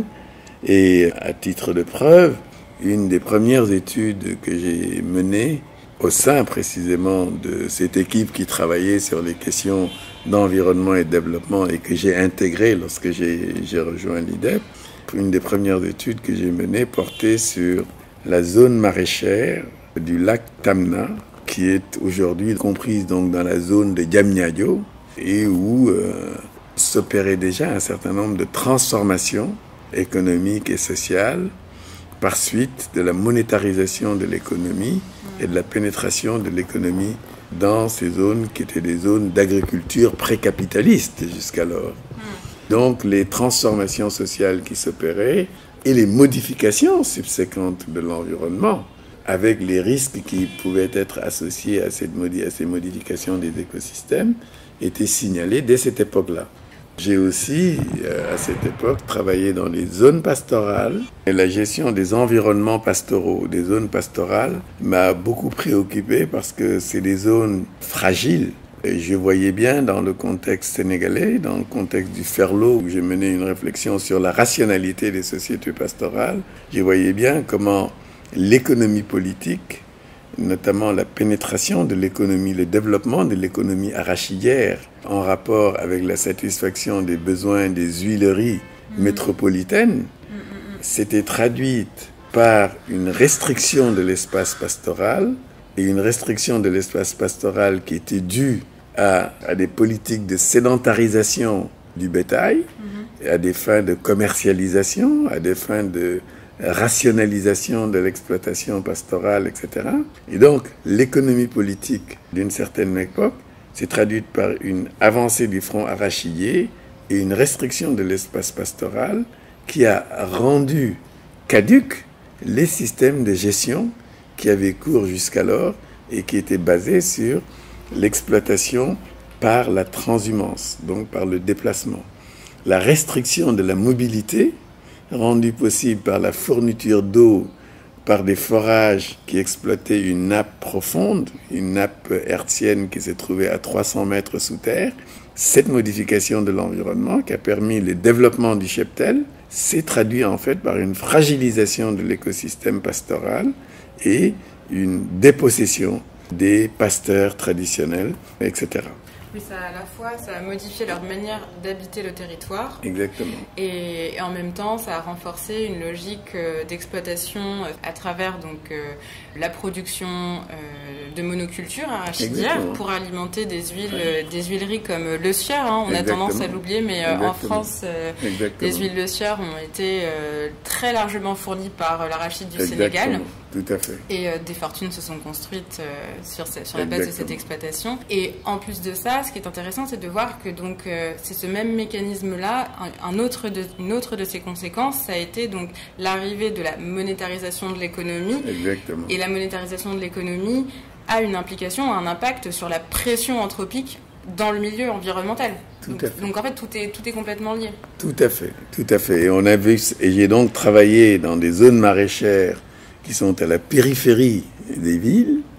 Et à titre de preuve, une des premières études que j'ai menées au sein précisément de cette équipe qui travaillait sur les questions d'environnement et de développement et que j'ai intégrée lorsque j'ai, j'ai rejoint l'I D E P, une des premières études que j'ai menées portait sur la zone maraîchère du lac Tamna, qui est aujourd'hui comprise donc dans la zone de Diamniadio et où euh, s'opérait déjà un certain nombre de transformations économiques et sociales par suite de la monétarisation de l'économie et de la pénétration de l'économie dans ces zones qui étaient des zones d'agriculture pré-capitaliste jusqu'alors. Donc les transformations sociales qui s'opéraient et les modifications subséquentes de l'environnement, avec les risques qui pouvaient être associés à, cette modi- à ces modifications des écosystèmes, étaient signalés dès cette époque-là. J'ai aussi, euh, à cette époque, travaillé dans les zones pastorales et la gestion des environnements pastoraux. Des zones pastorales m'a beaucoup préoccupé parce que c'est des zones fragiles. Et je voyais bien dans le contexte sénégalais, dans le contexte du Ferlo, où j'ai mené une réflexion sur la rationalité des sociétés pastorales, je voyais bien comment l'économie politique, notamment la pénétration de l'économie, le développement de l'économie arachidière en rapport avec la satisfaction des besoins des huileries métropolitaines, s'était traduite par une restriction de l'espace pastoral et une restriction de l'espace pastoral qui était due à, à des politiques de sédentarisation du bétail, mm-hmm. à des fins de commercialisation, à des fins de rationalisation de l'exploitation pastorale, et cetera. Et donc, l'économie politique d'une certaine époque s'est traduite par une avancée du front arachidier et une restriction de l'espace pastoral qui a rendu caduques les systèmes de gestion qui avaient cours jusqu'alors et qui étaient basés sur l'exploitation par la transhumance, donc par le déplacement. La restriction de la mobilité, rendue possible par la fourniture d'eau par des forages qui exploitaient une nappe profonde, une nappe hertzienne qui s'est trouvée à trois cents mètres sous terre. Cette modification de l'environnement qui a permis le développement du cheptel s'est traduite en fait par une fragilisation de l'écosystème pastoral et une dépossession des pasteurs traditionnels, et cetera. Oui, ça, à la fois, ça a modifié leur manière d'habiter le territoire. Exactement. Et, et en même temps, ça a renforcé une logique euh, d'exploitation euh, à travers donc, euh, la production euh, de monocultures arachidières. Exactement. Pour alimenter des huiles, euh, des huileries comme le Sieur. Hein. On Exactement. a tendance à l'oublier, mais euh, en France, euh, les huiles de Sieur ont été euh, très largement fournies par l'arachide du Exactement. Sénégal. Tout à fait. Et euh, des fortunes se sont construites euh, sur, sur la base de cette exploitation. Et en plus de ça, ce qui est intéressant, c'est de voir que donc euh, c'est ce même mécanisme-là, un, un autre de, une autre de ses conséquences, ça a été donc l'arrivée de la monétarisation de l'économie. Exactement. Et la monétarisation de l'économie a une implication, un impact sur la pression anthropique dans le milieu environnemental. Tout donc, à fait. donc en fait, tout est, tout est complètement lié. Tout à fait, tout à fait. Et, on a vu, et j'ai donc travaillé dans des zones maraîchères qui sont à la périphérie des villes,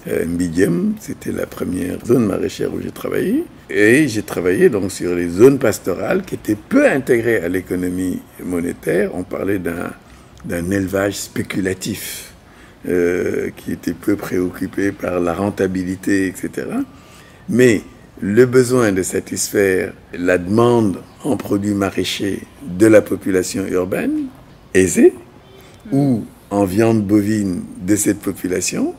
euh, Mbidiem, c'était la première zone maraîchère où j'ai travaillé. Et j'ai travaillé donc sur les zones pastorales qui étaient peu intégrées à l'économie monétaire. On parlait d'un, d'un élevage spéculatif euh, qui était peu préoccupé par la rentabilité, et cetera. Mais le besoin de satisfaire la demande en produits maraîchers de la population urbaine aisée, ou en viande bovine de cette population,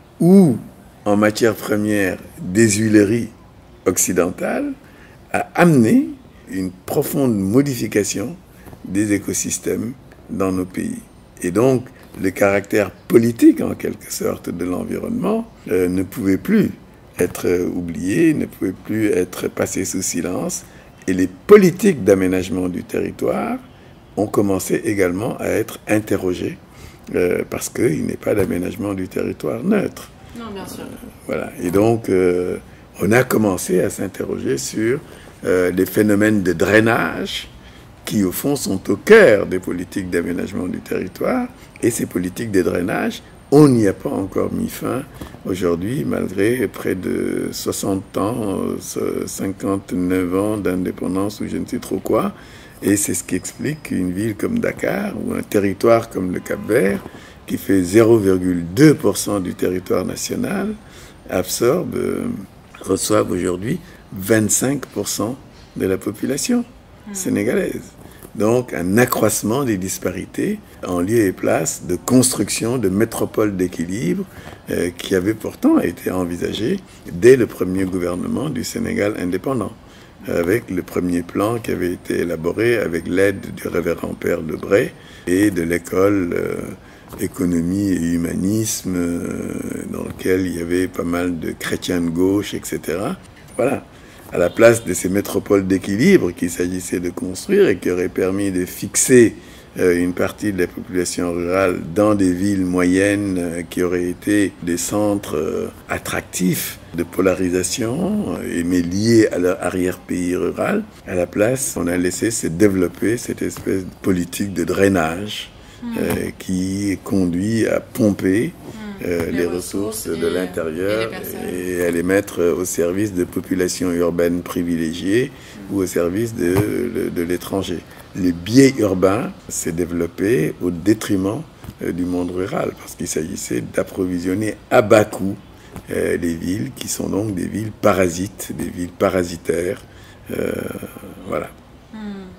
ou en matière première des huileries occidentales, a amené une profonde modification des écosystèmes dans nos pays. Et donc, le caractère politique, en quelque sorte, de l'environnement euh, ne pouvait plus être oublié, ne pouvait plus être passé sous silence. Et les politiques d'aménagement du territoire ont commencé également à être interrogées euh, parce qu'il n'est pas d'aménagement du territoire neutre. Non, bien sûr. Euh, voilà. Et donc, euh, on a commencé à s'interroger sur euh, les phénomènes de drainage qui, au fond, sont au cœur des politiques d'aménagement du territoire. Et ces politiques de drainage, on n'y a pas encore mis fin aujourd'hui, malgré près de soixante ans, cinquante-neuf ans d'indépendance ou je ne sais trop quoi. Et c'est ce qui explique qu'une ville comme Dakar ou un territoire comme le Cap-Vert, qui fait zéro virgule deux pour cent du territoire national, absorbe, euh, reçoivent aujourd'hui vingt-cinq pour cent de la population sénégalaise. Donc un accroissement des disparités en lieu et place de construction de métropoles d'équilibre euh, qui avait pourtant été envisagé dès le premier gouvernement du Sénégal indépendant, avec le premier plan qui avait été élaboré avec l'aide du révérend Père Lebray et de l'école euh, économie et humanisme euh, dans lequel il y avait pas mal de chrétiens de gauche, et cetera. Voilà. À la place de ces métropoles d'équilibre qu'il s'agissait de construire et qui auraient permis de fixer euh, une partie de la population rurale dans des villes moyennes euh, qui auraient été des centres euh, attractifs de polarisation, euh, mais liés à leur arrière-pays rural. À la place, on a laissé se développer cette espèce de politique de drainage euh, qui conduit à pomper Euh, les, les ressources, ressources de l'intérieur et, et à les mettre au service de populations urbaines privilégiées mmh. ou au service de, de, de l'étranger. Le biais urbain s'est développé au détriment euh, du monde rural parce qu'il s'agissait d'approvisionner à bas coût euh, les villes qui sont donc des villes parasites, des villes parasitaires. Euh, voilà. Mmh.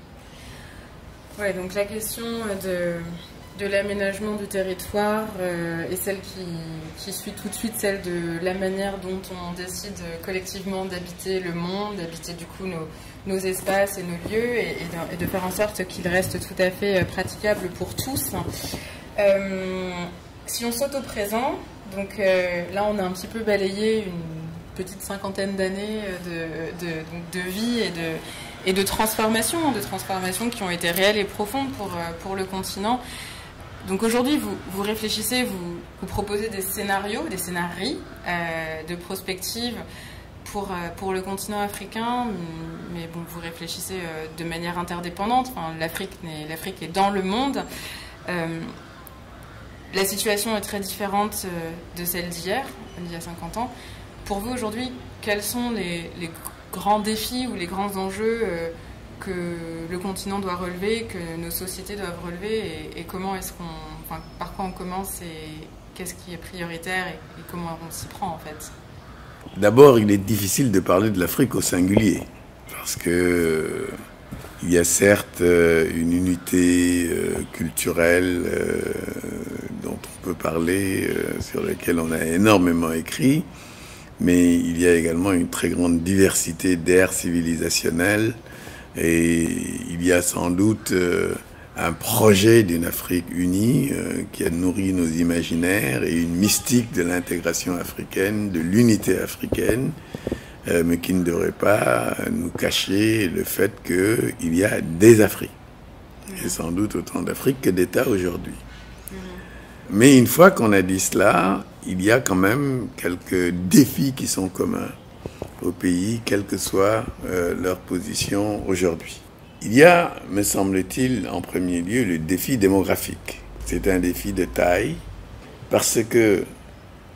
Ouais, donc la question de... de l'aménagement du territoire euh, et celle qui, qui suit tout de suite celle de la manière dont on décide collectivement d'habiter le monde, d'habiter du coup nos, nos espaces et nos lieux et, et, de, et de faire en sorte qu'ils restent tout à fait praticables pour tous. Euh, si on saute au présent, donc euh, là on a un petit peu balayé une petite cinquantaine d'années de, de, de vie et de, et de transformation, de transformations qui ont été réelles et profondes pour, pour le continent. Donc aujourd'hui, vous, vous réfléchissez, vous, vous proposez des scénarios, des scénarios euh, de prospective pour, euh, pour le continent africain, mais bon, vous réfléchissez euh, de manière interdépendante. Enfin, l'Afrique, l'Afrique est dans le monde. Euh, la situation est très différente euh, de celle d'hier, d'il y a cinquante ans. Pour vous aujourd'hui, quels sont les, les grands défis ou les grands enjeux euh, que le continent doit relever, que nos sociétés doivent relever, et, et comment est-ce qu'on, enfin, par quoi on commence et qu'est-ce qui est prioritaire et, et comment on s'y prend en fait? D'abord, il est difficile de parler de l'Afrique au singulier parce que il y a certes une unité euh, culturelle euh, dont on peut parler, euh, sur laquelle on a énormément écrit, mais il y a également une très grande diversité d'aires civilisationnelles. Et il y a sans doute euh, un projet d'une Afrique unie euh, qui a nourri nos imaginaires et une mystique de l'intégration africaine, de l'unité africaine, euh, mais qui ne devrait pas nous cacher le fait qu'il y a des Afriques. Et sans doute autant d'Afriques que d'États aujourd'hui. Mais une fois qu'on a dit cela, il y a quand même quelques défis qui sont communs au pays, quelle que soit euh, leur position aujourd'hui. Il y a, me semble-t-il, en premier lieu, le défi démographique. C'est un défi de taille parce que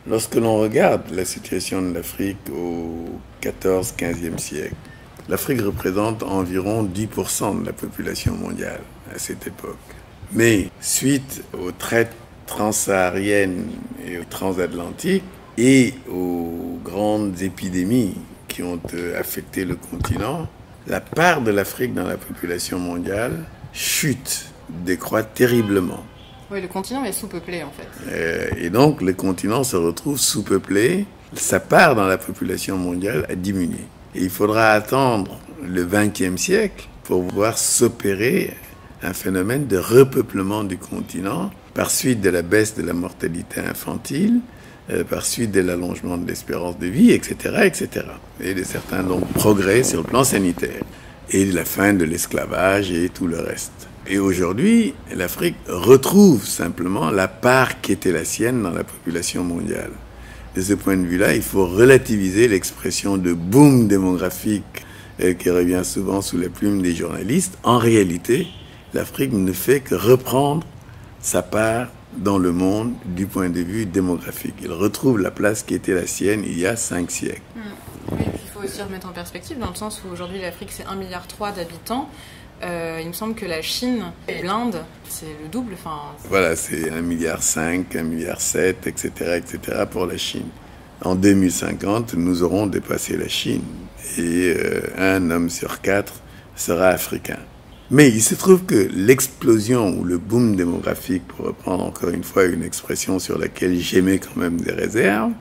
Lorsque l'on regarde la situation de l'Afrique au quatorzième, quinzième siècle, l'Afrique représente environ dix pour cent de la population mondiale à cette époque. Mais suite aux traites transsahariennes et aux transatlantiques et aux grandes épidémies qui ont affecté le continent, la part de l'Afrique dans la population mondiale chute, décroît terriblement. Oui, le continent est sous-peuplé en fait. Euh, et donc le continent se retrouve sous-peuplé, sa part dans la population mondiale a diminué. Et il faudra attendre le vingtième siècle pour voir s'opérer un phénomène de repeuplement du continent par suite de la baisse de la mortalité infantile, euh, par suite de l'allongement de l'espérance de vie, et cetera, et cetera. Et de certains donc, progrès sur le plan sanitaire et de la fin de l'esclavage et tout le reste. Et aujourd'hui, l'Afrique retrouve simplement la part qui était la sienne dans la population mondiale. De ce point de vue-là, il faut relativiser l'expression de boom démographique euh, qui revient souvent sous la plume des journalistes. En réalité, l'Afrique ne fait que reprendre sa part dans le monde du point de vue démographique. Il retrouve la place qui était la sienne il y a cinq siècles. Mmh. Oui, il faut aussi remettre en perspective dans le sens où aujourd'hui l'Afrique c'est un virgule trois milliard d'habitants. Euh, il me semble que la Chine et l'Inde, c'est le double. Enfin, voilà, c'est un virgule cinq milliard, un virgule sept milliard, et cetera, et cetera pour la Chine. En deux mille cinquante, nous aurons dépassé la Chine et euh, un homme sur quatre sera africain. Mais il se trouve que l'explosion ou le boom démographique, pour reprendre encore une fois une expression sur laquelle j'émets quand même des réserves,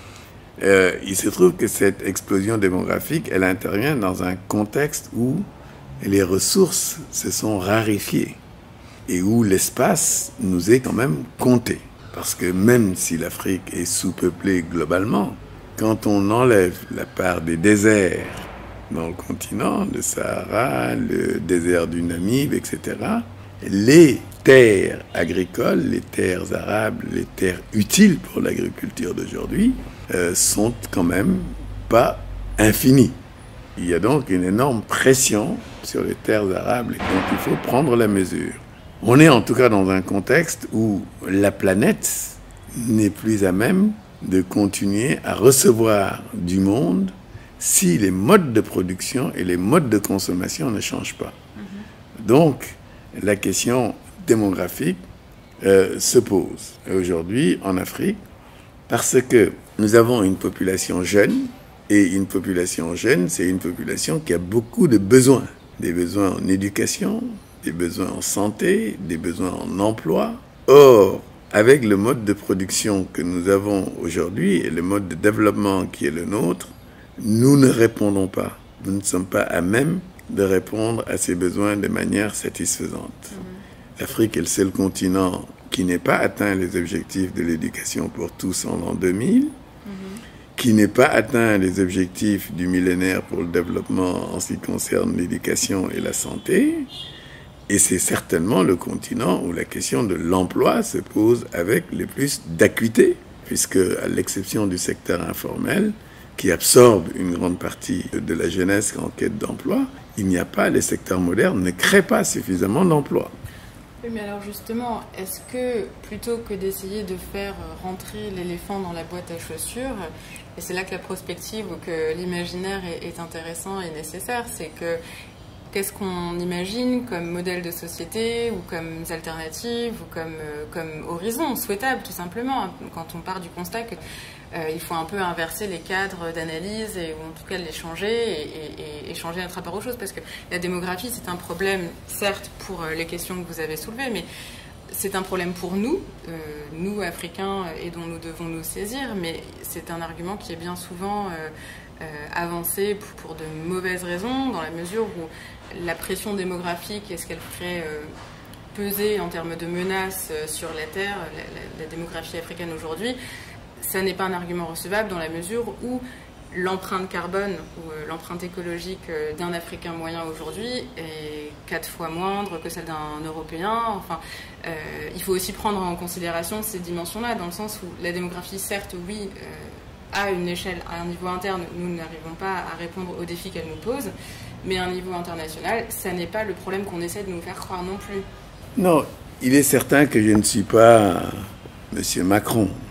euh, il se trouve que cette explosion démographique, elle intervient dans un contexte où les ressources se sont raréfiées et où l'espace nous est quand même compté. Parce que même si l'Afrique est sous-peuplée globalement, quand on enlève la part des déserts dans le continent, le Sahara, le désert du Namib, et cetera, les terres agricoles, les terres arables, les terres utiles pour l'agriculture d'aujourd'hui, euh, sont quand même pas infinies. Il y a donc une énorme pression sur les terres arables et donc il faut prendre la mesure. On est en tout cas dans un contexte où la planète n'est plus à même de continuer à recevoir du monde si les modes de production et les modes de consommation ne changent pas. Mm-hmm. Donc la question démographique euh, se pose aujourd'hui en Afrique parce que nous avons une population jeune. Et une population jeune, c'est une population qui a beaucoup de besoins. Des besoins en éducation, des besoins en santé, des besoins en emploi. Or, avec le mode de production que nous avons aujourd'hui et le mode de développement qui est le nôtre, nous ne répondons pas. Nous ne sommes pas à même de répondre à ces besoins de manière satisfaisante. Mmh. L'Afrique est le seul continent qui n'ait pas atteint les objectifs de l'éducation pour tous en l'an deux mille. Qui n'est pas atteint les objectifs du millénaire pour le développement en ce qui concerne l'éducation et la santé. Et c'est certainement le continent où la question de l'emploi se pose avec le plus d'acuité, puisque à l'exception du secteur informel, qui absorbe une grande partie de la jeunesse en quête d'emploi, il n'y a pas, les secteurs modernes ne créent pas suffisamment d'emplois. Oui, mais alors justement, est-ce que plutôt que d'essayer de faire rentrer l'éléphant dans la boîte à chaussures, et c'est là que la prospective ou que l'imaginaire est, est intéressant et nécessaire, c'est que qu'est-ce qu'on imagine comme modèle de société ou comme alternative ou comme, euh, comme horizon souhaitable tout simplement, quand on part du constat que Euh, il faut un peu inverser les cadres d'analyse et ou en tout cas les changer et, et, et changer notre rapport aux choses, parce que la démographie c'est un problème certes pour les questions que vous avez soulevées, mais c'est un problème pour nous, euh, nous Africains, et dont nous devons nous saisir, mais c'est un argument qui est bien souvent euh, euh, avancé pour, pour de mauvaises raisons, dans la mesure où la pression démographique est ce qu'elle ferait euh, peser en termes de menaces sur la Terre, la, la, la démographie africaine aujourd'hui. Ça n'est pas un argument recevable dans la mesure où l'empreinte carbone ou euh, l'empreinte écologique euh, d'un Africain moyen aujourd'hui est quatre fois moindre que celle d'un Européen. Enfin, euh, il faut aussi prendre en considération ces dimensions-là, dans le sens où la démographie, certes, oui, euh, à une échelle, à un niveau interne, nous n'arrivons pas à répondre aux défis qu'elle nous pose, mais à un niveau international, ça n'est pas le problème qu'on essaie de nous faire croire non plus. Non, il est certain que je ne suis pas M. Macron.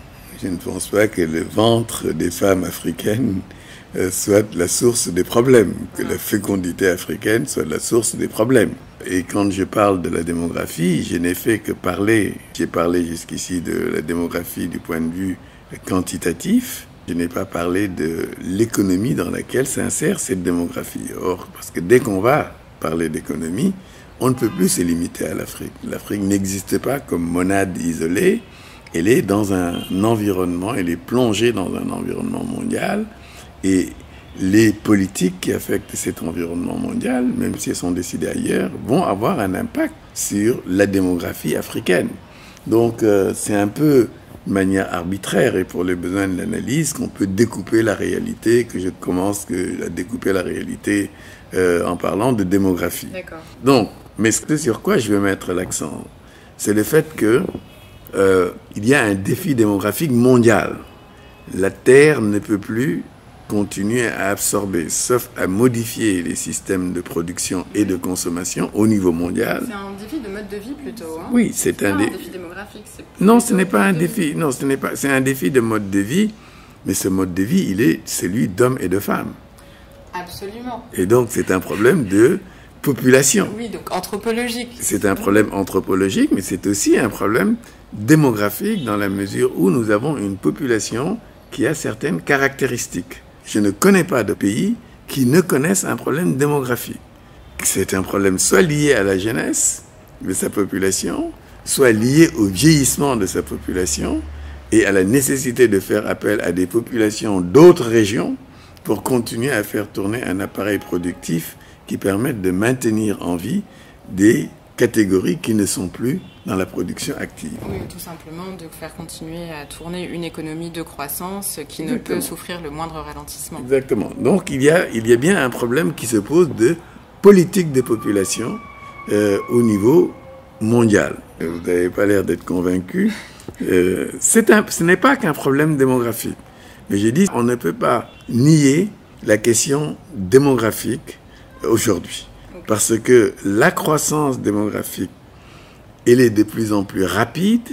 je ne pense pas que le ventre des femmes africaines euh, soit la source des problèmes, que la fécondité africaine soit la source des problèmes. Et quand je parle de la démographie, je n'ai fait que parler, j'ai parlé jusqu'ici de la démographie du point de vue quantitatif, je n'ai pas parlé de l'économie dans laquelle s'insère cette démographie. Or, parce que dès qu'on va parler d'économie, on ne peut plus se limiter à l'Afrique. L'Afrique n'existe pas comme monade isolée, elle est dans un environnement, elle est plongée dans un environnement mondial, et les politiques qui affectent cet environnement mondial, même si elles sont décidées ailleurs, vont avoir un impact sur la démographie africaine. Donc euh, c'est un peu de manière arbitraire et pour les besoins de l'analyse qu'on peut découper la réalité, que je commence que à découper la réalité euh, en parlant de démographie. D'accord. Donc, mais ce sur quoi je veux mettre l'accent, c'est le fait que euh, il y a un défi démographique mondial. La Terre ne peut plus continuer à absorber, sauf à modifier les systèmes de production et de consommation au niveau mondial. C'est un défi de mode de vie plutôt. Hein. Oui, c'est un, un dé... défi démographique. Non, ce n'est pas un défi. Non, ce n'est pas. C'est un défi de mode de vie, mais ce mode de vie, il est celui d'hommes et de femmes. Absolument. Et donc, c'est un problème de population. Oui, donc anthropologique. C'est un problème anthropologique, mais c'est aussi un problème démographique dans la mesure où nous avons une population qui a certaines caractéristiques. Je ne connais pas de pays qui ne connaissent un problème démographique. C'est un problème soit lié à la jeunesse de sa population, soit lié au vieillissement de sa population et à la nécessité de faire appel à des populations d'autres régions pour continuer à faire tourner un appareil productif qui permette de maintenir en vie des catégories qui ne sont plus dans la production active. Oui, tout simplement de faire continuer à tourner une économie de croissance qui Exactement. ne peut souffrir le moindre ralentissement. Exactement. Donc il y a, il y a bien un problème qui se pose de politique de population euh, au niveau mondial. Vous n'avez pas l'air d'être convaincu. Euh, c'est un, ce n'est pas qu'un problème démographique. Mais j'ai dit, on ne peut pas nier la question démographique aujourd'hui. Okay. Parce que la croissance démographique, elle est de plus en plus rapide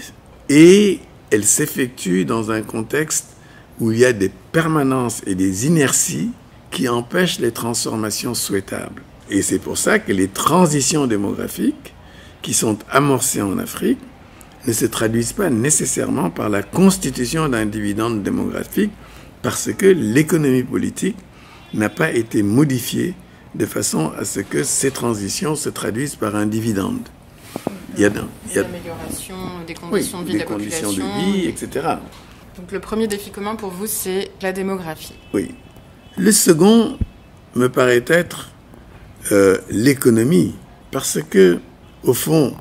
et elle s'effectue dans un contexte où il y a des permanences et des inerties qui empêchent les transformations souhaitables. Et c'est pour ça que les transitions démographiques qui sont amorcées en Afrique ne se traduisent pas nécessairement par la constitution d'un dividende démographique parce que l'économie politique n'a pas été modifiée de façon à ce que ces transitions se traduisent par un dividende. Il y a, il y a l'amélioration des conditions oui, de vie des de la conditions population. de vie, et cetera. Donc le premier défi commun pour vous, c'est la démographie. Oui. Le second me paraît être euh, l'économie, parce que, au fond,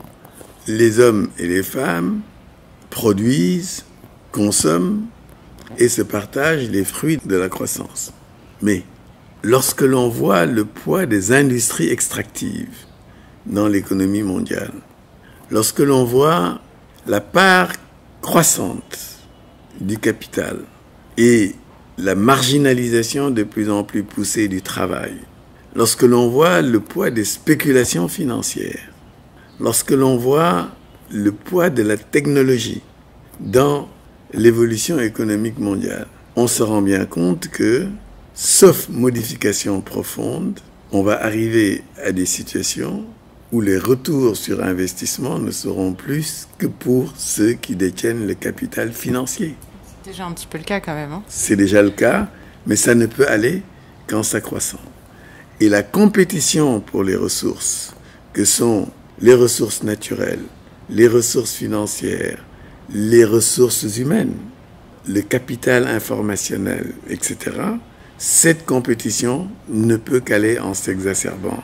les hommes et les femmes produisent, consomment et se partagent les fruits de la croissance. Mais lorsque l'on voit le poids des industries extractives dans l'économie mondiale, lorsque l'on voit la part croissante du capital et la marginalisation de plus en plus poussée du travail, lorsque l'on voit le poids des spéculations financières, lorsque l'on voit le poids de la technologie dans l'évolution économique mondiale, on se rend bien compte que, sauf modification profonde, on va arriver à des situations où les retours sur investissement ne seront plus que pour ceux qui détiennent le capital financier. C'est déjà un petit peu le cas quand même. Hein. C'est déjà le cas, mais ça ne peut aller qu'en s'accroissant. Et la compétition pour les ressources, que sont les ressources naturelles, les ressources financières, les ressources humaines, le capital informationnel, et cetera, cette compétition ne peut qu'aller en s'exacerbant.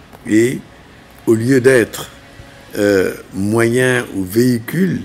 Et au lieu d'être euh, moyen ou véhicule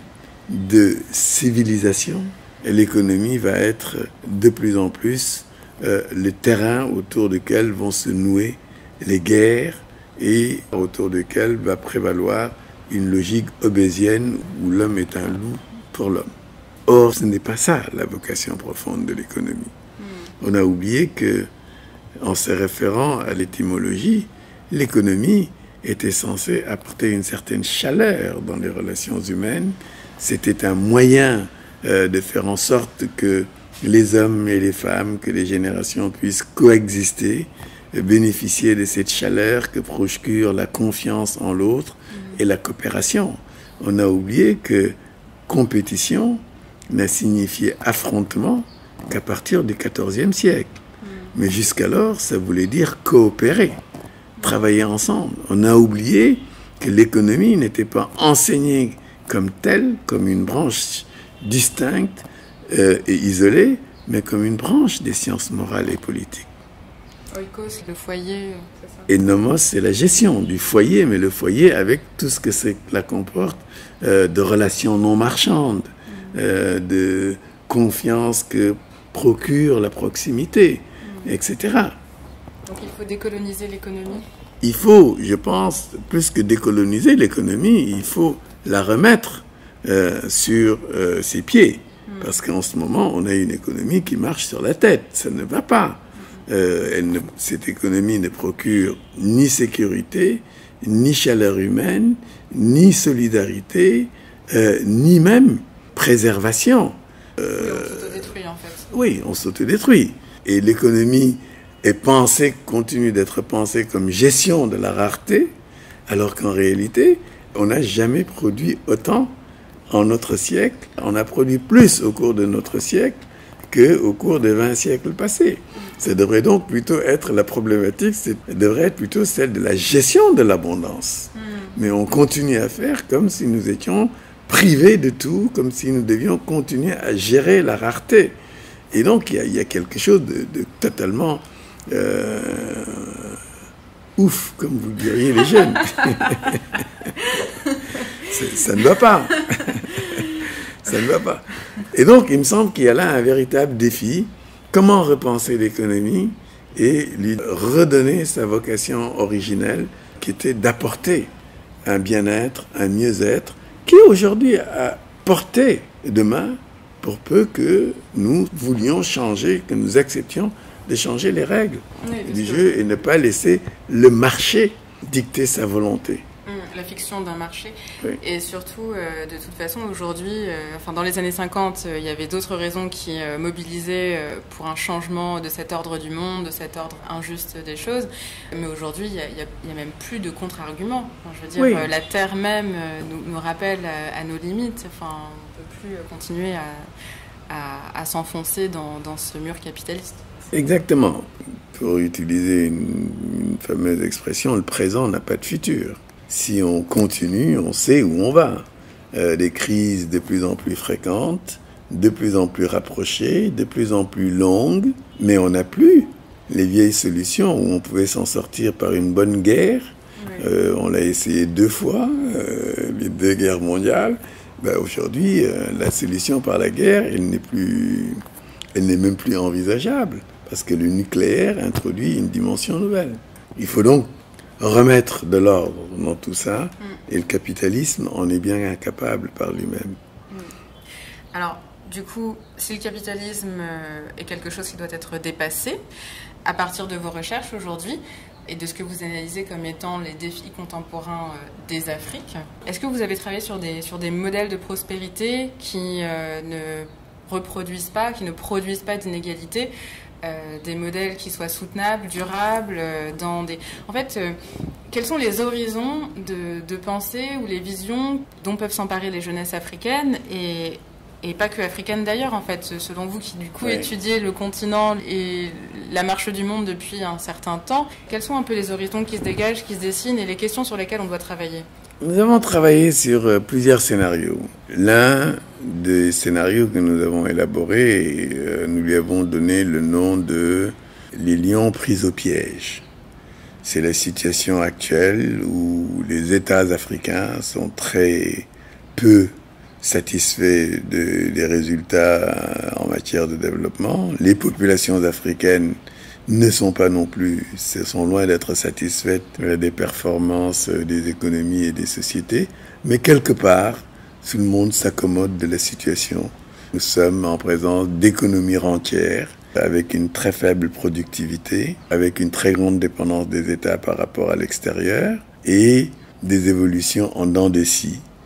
de civilisation, l'économie va être de plus en plus euh, le terrain autour duquel vont se nouer les guerres et autour duquel va prévaloir une logique obésienne où l'homme est un loup pour l'homme. Or, ce n'est pas ça la vocation profonde de l'économie. On a oublié que, en se référant à l'étymologie, l'économie était censée apporter une certaine chaleur dans les relations humaines. C'était un moyen euh, de faire en sorte que les hommes et les femmes, que les générations puissent coexister, bénéficier de cette chaleur que procure la confiance en l'autre et la coopération. On a oublié que compétition n'a signifié affrontement qu'à partir du quatorzième siècle. Mais jusqu'alors, ça voulait dire coopérer, travailler ensemble. On a oublié que l'économie n'était pas enseignée comme telle, comme une branche distincte euh, et isolée, mais comme une branche des sciences morales et politiques. Oikos, le foyer, c'est ça. Et nomos, c'est la gestion du foyer, mais le foyer avec tout ce que cela comporte euh, de relations non marchandes, mmh. euh, de confiance que procure la proximité, mmh. et cetera. Donc il faut décoloniser l'économie? Il faut, je pense, plus que décoloniser l'économie, il faut la remettre euh, sur euh, ses pieds. Mmh. Parce qu'en ce moment, on a une économie qui marche sur la tête. Ça ne va pas. Euh, elle ne, cette économie ne procure ni sécurité, ni chaleur humaine, ni solidarité, euh, ni même préservation. Euh, oui, on s'autodétruit en fait. Oui, on s'autodétruit. Et l'économie est pensée, continue d'être pensée comme gestion de la rareté, alors qu'en réalité, on n'a jamais produit autant en notre siècle. On a produit plus au cours de notre siècle qu'au cours des vingt siècles passés. Ça devrait donc plutôt être la problématique, ça devrait être plutôt celle de la gestion de l'abondance. Mm. Mais on continue à faire comme si nous étions privés de tout, comme si nous devions continuer à gérer la rareté. Et donc il y a, il y a quelque chose de, de totalement euh, ouf, comme vous diriez les jeunes. Ça ne va pas. Ça ne va pas. Et donc il me semble qu'il y a là un véritable défi. Comment repenser l'économie et lui redonner sa vocation originelle qui était d'apporter un bien-être, un mieux-être qui est aujourd'hui à portée de main pour peu que nous voulions changer, que nous acceptions de changer les règles oui, du jeu et ne pas laisser le marché dicter sa volonté. La fiction d'un marché. Oui. Et surtout, euh, de toute façon, aujourd'hui, euh, enfin, dans les années cinquante, euh, il y avait d'autres raisons qui euh, mobilisaient euh, pour un changement de cet ordre du monde, de cet ordre injuste des choses. Mais aujourd'hui, il n'y a, a, a même plus de contre-arguments. Enfin, je veux dire, oui. euh, la Terre même euh, nous, nous rappelle à, à nos limites. Enfin, on ne peut plus continuer à, à, à s'enfoncer dans, dans ce mur capitaliste. Exactement. Pour utiliser une, une fameuse expression, le présent n'a pas de futur. Si on continue, on sait où on va. Euh, des crises de plus en plus fréquentes, de plus en plus rapprochées, de plus en plus longues, mais on n'a plus les vieilles solutions où on pouvait s'en sortir par une bonne guerre. Oui. Euh, on l'a essayé deux fois, euh, les deux guerres mondiales. Ben, aujourd'hui, euh, la solution par la guerre, elle n'est plus, elle n'est même plus envisageable parce que le nucléaire introduit une dimension nouvelle. Il faut donc remettre de l'ordre dans tout ça, mm. et le capitalisme en est bien incapable par lui-même. Mm. Alors, du coup, si le capitalisme est quelque chose qui doit être dépassé, à partir de vos recherches aujourd'hui, et de ce que vous analysez comme étant les défis contemporains des Afriques, est-ce que vous avez travaillé sur des, sur des modèles de prospérité qui euh, ne reproduisent pas, qui ne produisent pas d'inégalités, Euh, des modèles qui soient soutenables, durables, euh, dans des... En fait, euh, quels sont les horizons de, de pensée ou les visions dont peuvent s'emparer les jeunesses africaines et, et pas que africaines d'ailleurs, en fait, selon vous qui du coup oui. étudiez le continent et la marche du monde depuis un certain temps, quels sont un peu les horizons qui se dégagent, qui se dessinent et les questions sur lesquelles on doit travailler ? Nous avons travaillé sur euh, plusieurs scénarios. L'un des scénarios que nous avons élaborés, et, euh, nous lui avons donné le nom de « Les lions pris au piège ». C'est la situation actuelle où les États africains sont très peu satisfaits de, des résultats en matière de développement. Les populations africaines ne sont pas non plus, sont loin d'être satisfaites des performances des économies et des sociétés, mais quelque part, tout le monde s'accommode de la situation. Nous sommes en présence d'économies rentières, avec une très faible productivité, avec une très grande dépendance des États par rapport à l'extérieur, et des évolutions en dents de scie.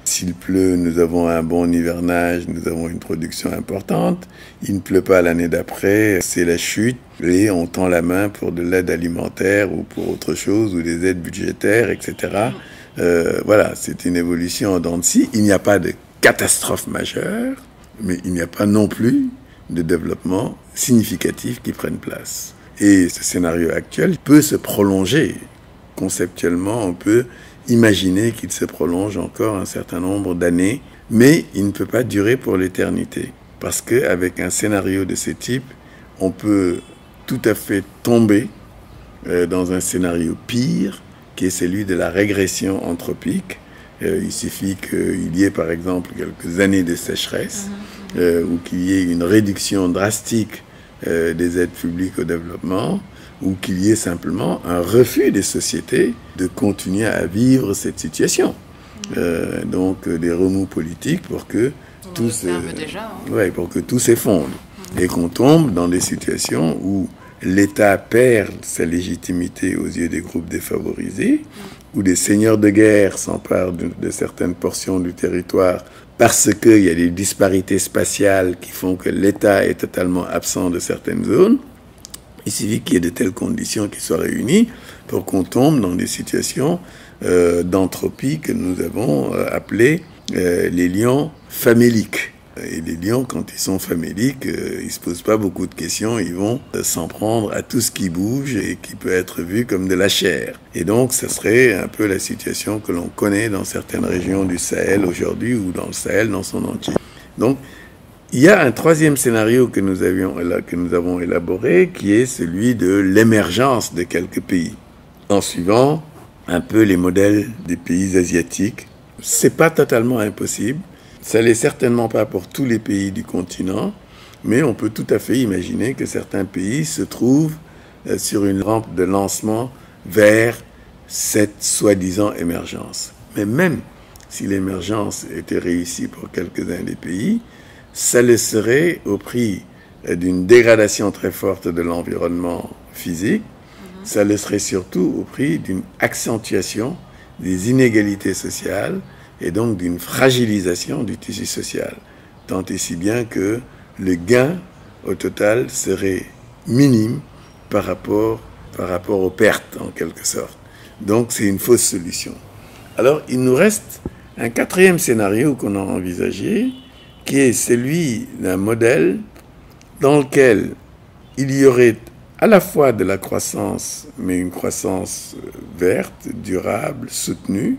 S'il pleut, nous avons un bon hivernage, nous avons une production importante. Il ne pleut pas l'année d'après, c'est la chute. Et on tend la main pour de l'aide alimentaire ou pour autre chose, ou des aides budgétaires, et cetera. Euh, voilà, c'est une évolution en dents de scie. Il n'y a pas de catastrophe majeure, mais il n'y a pas non plus de développement significatif qui prenne place. Et ce scénario actuel peut se prolonger. Conceptuellement, on peut imaginer qu'il se prolonge encore un certain nombre d'années, mais il ne peut pas durer pour l'éternité. Parce qu'avec un scénario de ce type, on peut tout à fait tomber euh, dans un scénario pire, qui est celui de la régression anthropique. Euh, il suffit qu'il y ait par exemple quelques années de sécheresse, euh, ou qu'il y ait une réduction drastique euh, des aides publiques au développement, ou qu'il y ait simplement un refus des sociétés de continuer à vivre cette situation. Euh, donc des remous politiques pour que tout se, déjà, hein. ouais, pour que tout s'effondre. Mmh. Et qu'on tombe dans des situations où l'État perd sa légitimité aux yeux des groupes défavorisés, mmh. où des seigneurs de guerre s'emparent de, de certaines portions du territoire parce qu'il y a des disparités spatiales qui font que l'État est totalement absent de certaines zones. Il suffit qu'il y ait de telles conditions qui soient réunies pour qu'on tombe dans des situations euh, d'entropie que nous avons euh, appelées euh, les lions faméliques. Et les lions, quand ils sont faméliques, euh, ils ne se posent pas beaucoup de questions, ils vont euh, s'en prendre à tout ce qui bouge et qui peut être vu comme de la chair. Et donc, ça serait un peu la situation que l'on connaît dans certaines régions du Sahel aujourd'hui ou dans le Sahel dans son entier. Donc, il y a un troisième scénario que nous, avions, que nous avons élaboré, qui est celui de l'émergence de quelques pays, en suivant un peu les modèles des pays asiatiques. C'est pas totalement impossible, ça l'est certainement pas pour tous les pays du continent, mais on peut tout à fait imaginer que certains pays se trouvent sur une rampe de lancement vers cette soi-disant émergence. Mais même si l'émergence était réussie pour quelques-uns des pays, ça le serait au prix d'une dégradation très forte de l'environnement physique, mmh. ça le serait surtout au prix d'une accentuation des inégalités sociales et donc d'une fragilisation du tissu social, tant et si bien que le gain au total serait minime par rapport, par rapport aux pertes en quelque sorte. Donc c'est une fausse solution. Alors il nous reste un quatrième scénario qu'on a envisagé, qui est celui d'un modèle dans lequel il y aurait à la fois de la croissance, mais une croissance verte, durable, soutenue,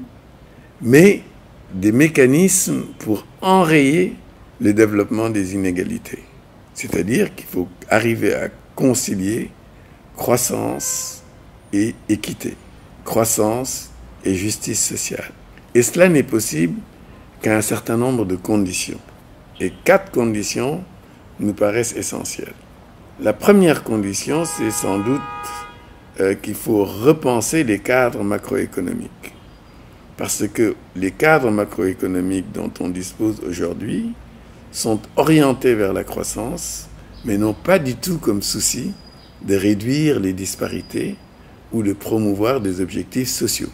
mais des mécanismes pour enrayer le développement des inégalités. C'est-à-dire qu'il faut arriver à concilier croissance et équité, croissance et justice sociale. Et cela n'est possible qu'à un certain nombre de conditions. Et quatre conditions nous paraissent essentielles. La première condition, c'est sans doute euh, qu'il faut repenser les cadres macroéconomiques. Parce que les cadres macroéconomiques dont on dispose aujourd'hui sont orientés vers la croissance, mais n'ont pas du tout comme souci de réduire les disparités ou de promouvoir des objectifs sociaux.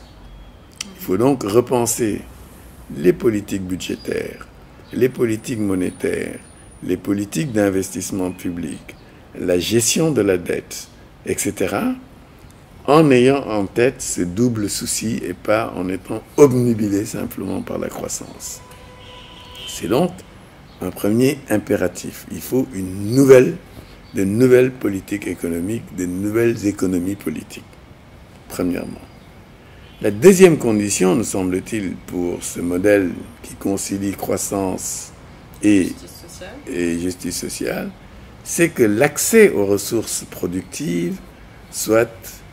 Il faut donc repenser les politiques budgétaires, les politiques monétaires, les politiques d'investissement public, la gestion de la dette, et cetera, en ayant en tête ce double souci et pas en étant obnubilé simplement par la croissance. C'est donc un premier impératif. Il faut une nouvelle, de nouvelles politiques économiques, de nouvelles économies politiques, premièrement. La deuxième condition, nous semble-t-il, pour ce modèle qui concilie croissance et justice sociale, et justice sociale, c'est que l'accès aux ressources productives soit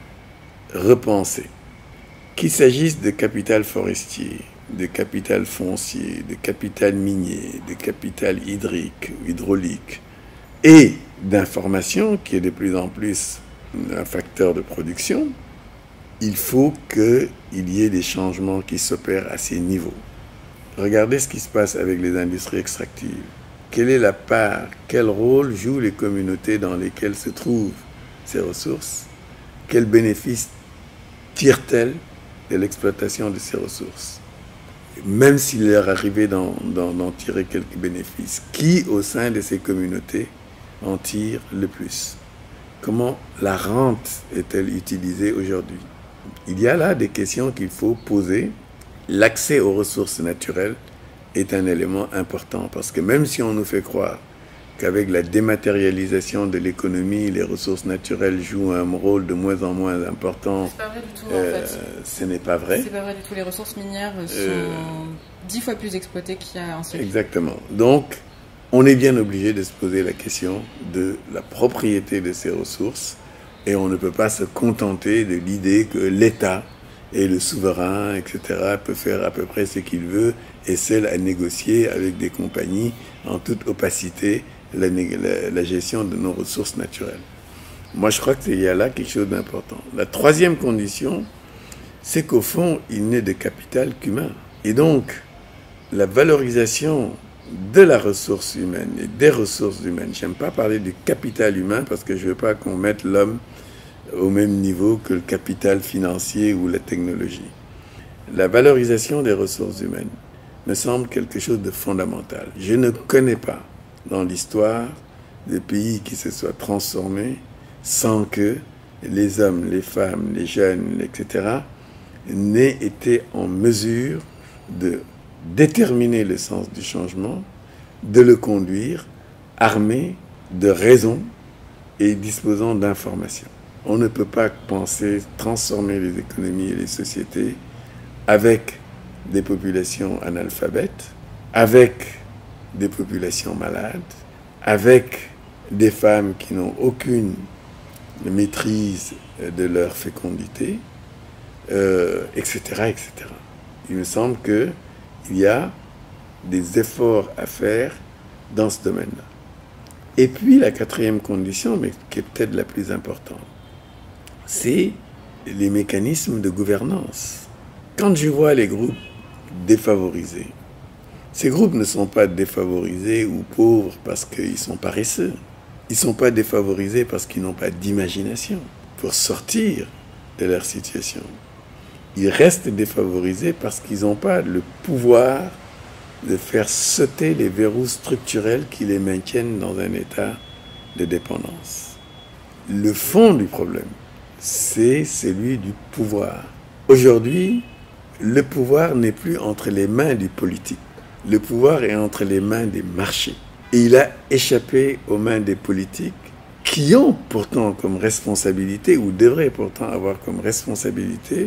repensé. Qu'il s'agisse de capital forestier, de capital foncier, de capital minier, de capital hydrique, hydraulique, et d'information, qui est de plus en plus un facteur de production, il faut qu'il y ait des changements qui s'opèrent à ces niveaux. Regardez ce qui se passe avec les industries extractives. Quelle est la part, quel rôle jouent les communautés dans lesquelles se trouvent ces ressources? Quels bénéfices tirent-elles de l'exploitation de ces ressources? même s'il leur arrivait d'en, d'en, d'en tirer quelques bénéfices, qui au sein de ces communautés en tire le plus? Comment la rente est-elle utilisée aujourd'hui? Il y a là des questions qu'il faut poser. L'accès aux ressources naturelles est un élément important parce que même si on nous fait croire qu'avec la dématérialisation de l'économie, les ressources naturelles jouent un rôle de moins en moins important, c'est pas vrai du tout, euh, en fait. Ce n'est pas vrai. C'est pas vrai du tout. Les ressources minières sont Euh, dix fois plus exploitées qu'il y a un siècle. Exactement. Donc, on est bien obligé de se poser la question de la propriété de ces ressources et on ne peut pas se contenter de l'idée que l'État et le souverain, et cetera, peut faire à peu près ce qu'il veut et seul à négocier avec des compagnies en toute opacité la, la, la gestion de nos ressources naturelles. Moi, je crois qu'il y a là quelque chose d'important. La troisième condition, c'est qu'au fond, il n'est de capital qu'humain. Et donc, la valorisation de la ressource humaine et des ressources humaines, j'aime pas parler du capital humain parce que je veux pas qu'on mette l'homme au même niveau que le capital financier ou la technologie. La valorisation des ressources humaines me semble quelque chose de fondamental. Je ne connais pas dans l'histoire des pays qui se soient transformés sans que les hommes, les femmes, les jeunes, et cetera n'aient été en mesure de déterminer le sens du changement, de le conduire, armé de raison et disposant d'informations. On ne peut pas penser transformer les économies et les sociétés avec des populations analphabètes, avec des populations malades, avec des femmes qui n'ont aucune maîtrise de leur fécondité, euh, et cetera, et cetera. Il me semble qu'il y a des efforts à faire dans ce domaine-là. Et puis la quatrième condition, mais qui est peut-être la plus importante, c'est les mécanismes de gouvernance. Quand je vois les groupes défavorisés, ces groupes ne sont pas défavorisés ou pauvres parce qu'ils sont paresseux. Ils ne sont pas défavorisés parce qu'ils n'ont pas d'imagination pour sortir de leur situation. Ils restent défavorisés parce qu'ils n'ont pas le pouvoir de faire sauter les verrous structurels qui les maintiennent dans un état de dépendance. Le fond du problème, c'est celui du pouvoir. Aujourd'hui, le pouvoir n'est plus entre les mains du politique. Le pouvoir est entre les mains des marchés. Et il a échappé aux mains des politiques qui ont pourtant comme responsabilité, ou devraient pourtant avoir comme responsabilité,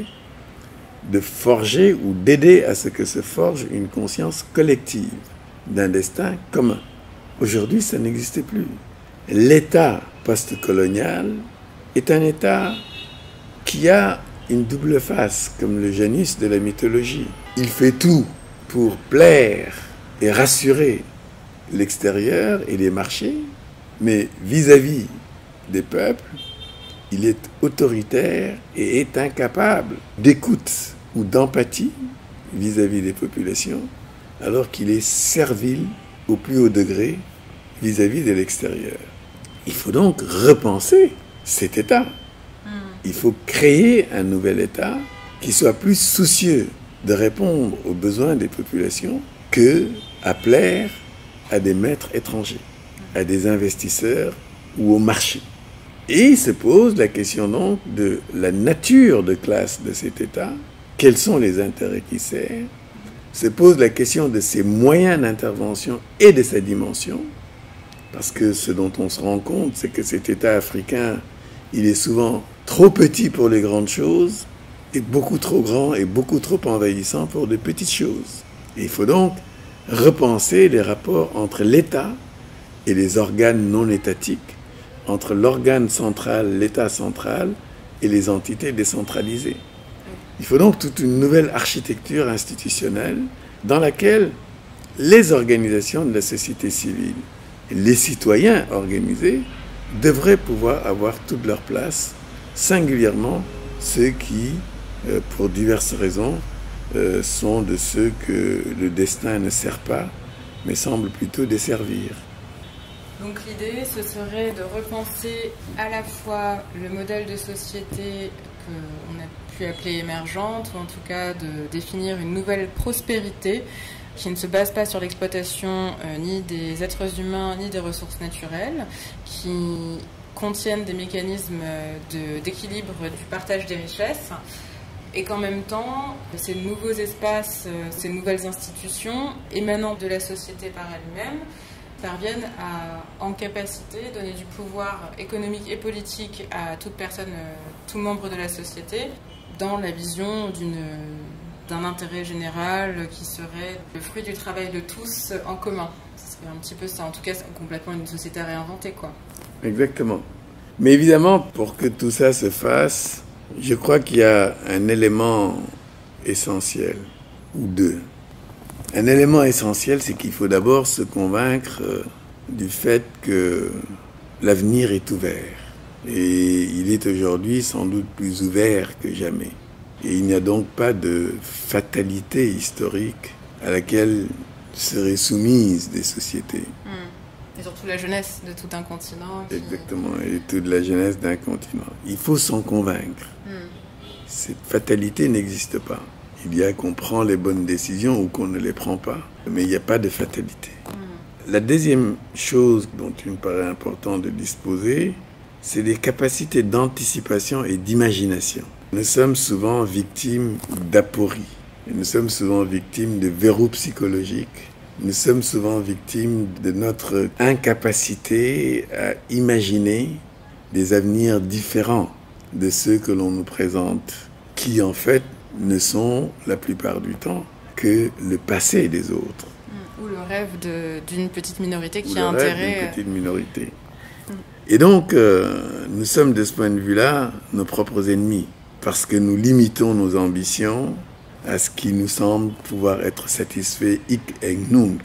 de forger ou d'aider à ce que se forge une conscience collective d'un destin commun. Aujourd'hui, ça n'existe plus. L'État post-colonial est un État qui a une double face, comme le Janus de la mythologie. Il fait tout pour plaire et rassurer l'extérieur et les marchés, mais vis-à-vis des peuples, il est autoritaire et est incapable d'écoute ou d'empathie vis-à-vis des populations, alors qu'il est servile au plus haut degré vis-à-vis de l'extérieur. Il faut donc repenser cet État. Il faut créer un nouvel État qui soit plus soucieux de répondre aux besoins des populations que à plaire à des maîtres étrangers, à des investisseurs ou au marché. Et il se pose la question donc de la nature de classe de cet État, quels sont les intérêts qui servent, se pose la question de ses moyens d'intervention et de sa dimension, parce que ce dont on se rend compte, c'est que cet État africain, il est souvent trop petit pour les grandes choses, et beaucoup trop grand et beaucoup trop envahissant pour de petites choses. Et il faut donc repenser les rapports entre l'État et les organes non étatiques, entre l'organe central, l'État central, et les entités décentralisées. Il faut donc toute une nouvelle architecture institutionnelle dans laquelle les organisations de la société civile, les citoyens organisés, devraient pouvoir avoir toute leur place, singulièrement ceux qui, euh, pour diverses raisons, euh, sont de ceux que le destin ne sert pas, mais semble plutôt desservir. Donc l'idée, ce serait de repenser à la fois le modèle de société qu'on a pu appeler émergente, ou en tout cas de définir une nouvelle prospérité qui ne se base pas sur l'exploitation euh, ni des êtres humains ni des ressources naturelles, qui contiennent des mécanismes de, d'équilibre du partage des richesses, et qu'en même temps, ces nouveaux espaces, ces nouvelles institutions émanant de la société par elle-même parviennent à, en capacité, donner du pouvoir économique et politique à toute personne, tout membre de la société, dans la vision d'une, d'un intérêt général qui serait le fruit du travail de tous en commun. Ce serait un petit peu ça, en tout cas complètement une société à réinventer, quoi. Exactement. Mais évidemment, pour que tout ça se fasse, je crois qu'il y a un élément essentiel, ou deux. Un élément essentiel, c'est qu'il faut d'abord se convaincre du fait que l'avenir est ouvert. Et il est aujourd'hui sans doute plus ouvert que jamais. Et il n'y a donc pas de fatalité historique à laquelle seraient soumises des sociétés. Mmh. Et surtout la jeunesse de tout un continent. Qui... Exactement, et toute la jeunesse d'un continent. Il faut s'en convaincre. Mmh. Cette fatalité n'existe pas. Il y a qu'on prend les bonnes décisions ou qu'on ne les prend pas, mais il n'y a pas de fatalité. Mmh. La deuxième chose dont il me paraît important de disposer, c'est des capacités d'anticipation et d'imagination. Nous sommes souvent victimes d'aporie. Nous sommes souvent victimes de verrous psychologiques. Nous sommes souvent victimes de notre incapacité à imaginer des avenirs différents de ceux que l'on nous présente, qui en fait ne sont la plupart du temps que le passé des autres. Ou le rêve de, d'une petite minorité qui Ou a le intérêt... rêve d'une petite minorité. Et donc, euh, nous sommes de ce point de vue-là nos propres ennemis, parce que nous limitons nos ambitions à ce qui nous semble pouvoir être satisfait hic et nunc,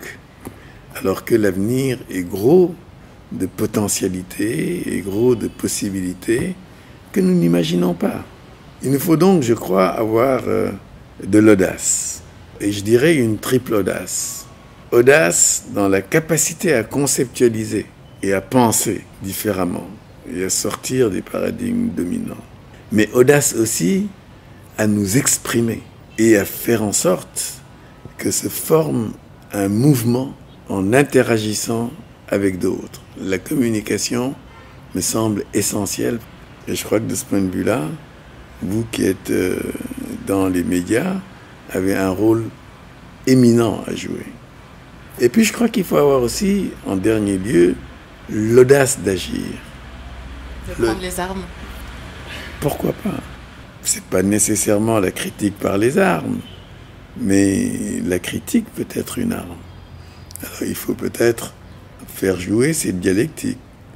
alors que l'avenir est gros de potentialités et gros de possibilités que nous n'imaginons pas. Il nous faut donc, je crois, avoir euh, de l'audace, et je dirais une triple audace. Audace dans la capacité à conceptualiser et à penser différemment et à sortir des paradigmes dominants. Mais audace aussi à nous exprimer et à faire en sorte que se forme un mouvement en interagissant avec d'autres. La communication me semble essentielle et je crois que de ce point de vue-là, vous qui êtes dans les médias avez un rôle éminent à jouer. Et puis je crois qu'il faut avoir aussi, en dernier lieu, l'audace d'agir. De prendre Le... les armes. Pourquoi pas? C'est pas nécessairement la critique par les armes, mais la critique peut être une arme. Alors il faut peut-être faire jouer cette dialectique,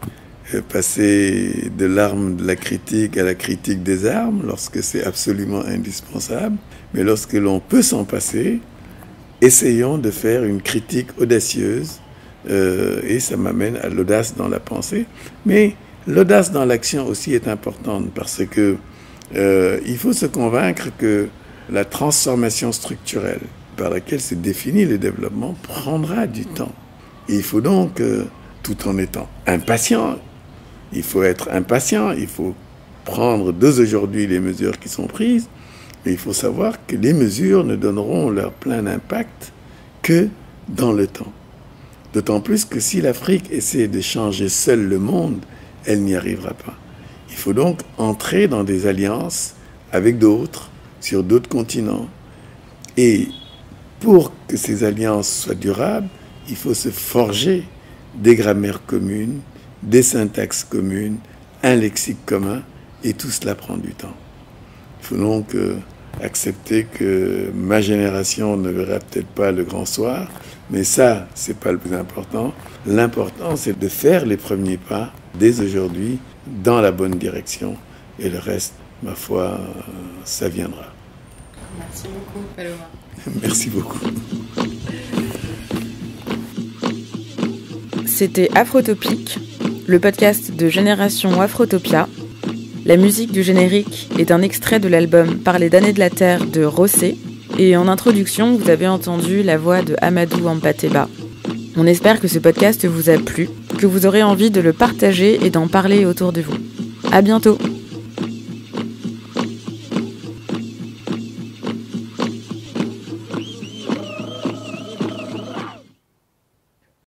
passer de l'arme de la critique à la critique des armes lorsque c'est absolument indispensable, mais lorsque l'on peut s'en passer, essayons de faire une critique audacieuse. Euh, et ça m'amène à l'audace dans la pensée. Mais l'audace dans l'action aussi est importante parce que euh, il faut se convaincre que la transformation structurelle par laquelle se définit le développement prendra du temps. Et il faut donc, euh, tout en étant impatient, il faut être impatient, il faut prendre dès aujourd'hui les mesures qui sont prises, mais il faut savoir que les mesures ne donneront leur plein impact que dans le temps. D'autant plus que si l'Afrique essaie de changer seule le monde, elle n'y arrivera pas. Il faut donc entrer dans des alliances avec d'autres, sur d'autres continents. Et pour que ces alliances soient durables, il faut se forger des grammaires communes, des syntaxes communes, un lexique commun, et tout cela prend du temps. Il faut donc euh, accepter que ma génération ne verra peut-être pas le grand soir, mais ça, c'est pas le plus important. L'important, c'est de faire les premiers pas dès aujourd'hui dans la bonne direction. Et le reste, ma foi, ça viendra. Merci beaucoup, Paloma. Merci beaucoup. C'était Afrotopique, le podcast de Génération Afrotopia. La musique du générique est un extrait de l'album Parler d'années de la Terre de Rossé. Et en introduction, vous avez entendu la voix de Amadou Ampateba. On espère que ce podcast vous a plu, que vous aurez envie de le partager et d'en parler autour de vous. À bientôt!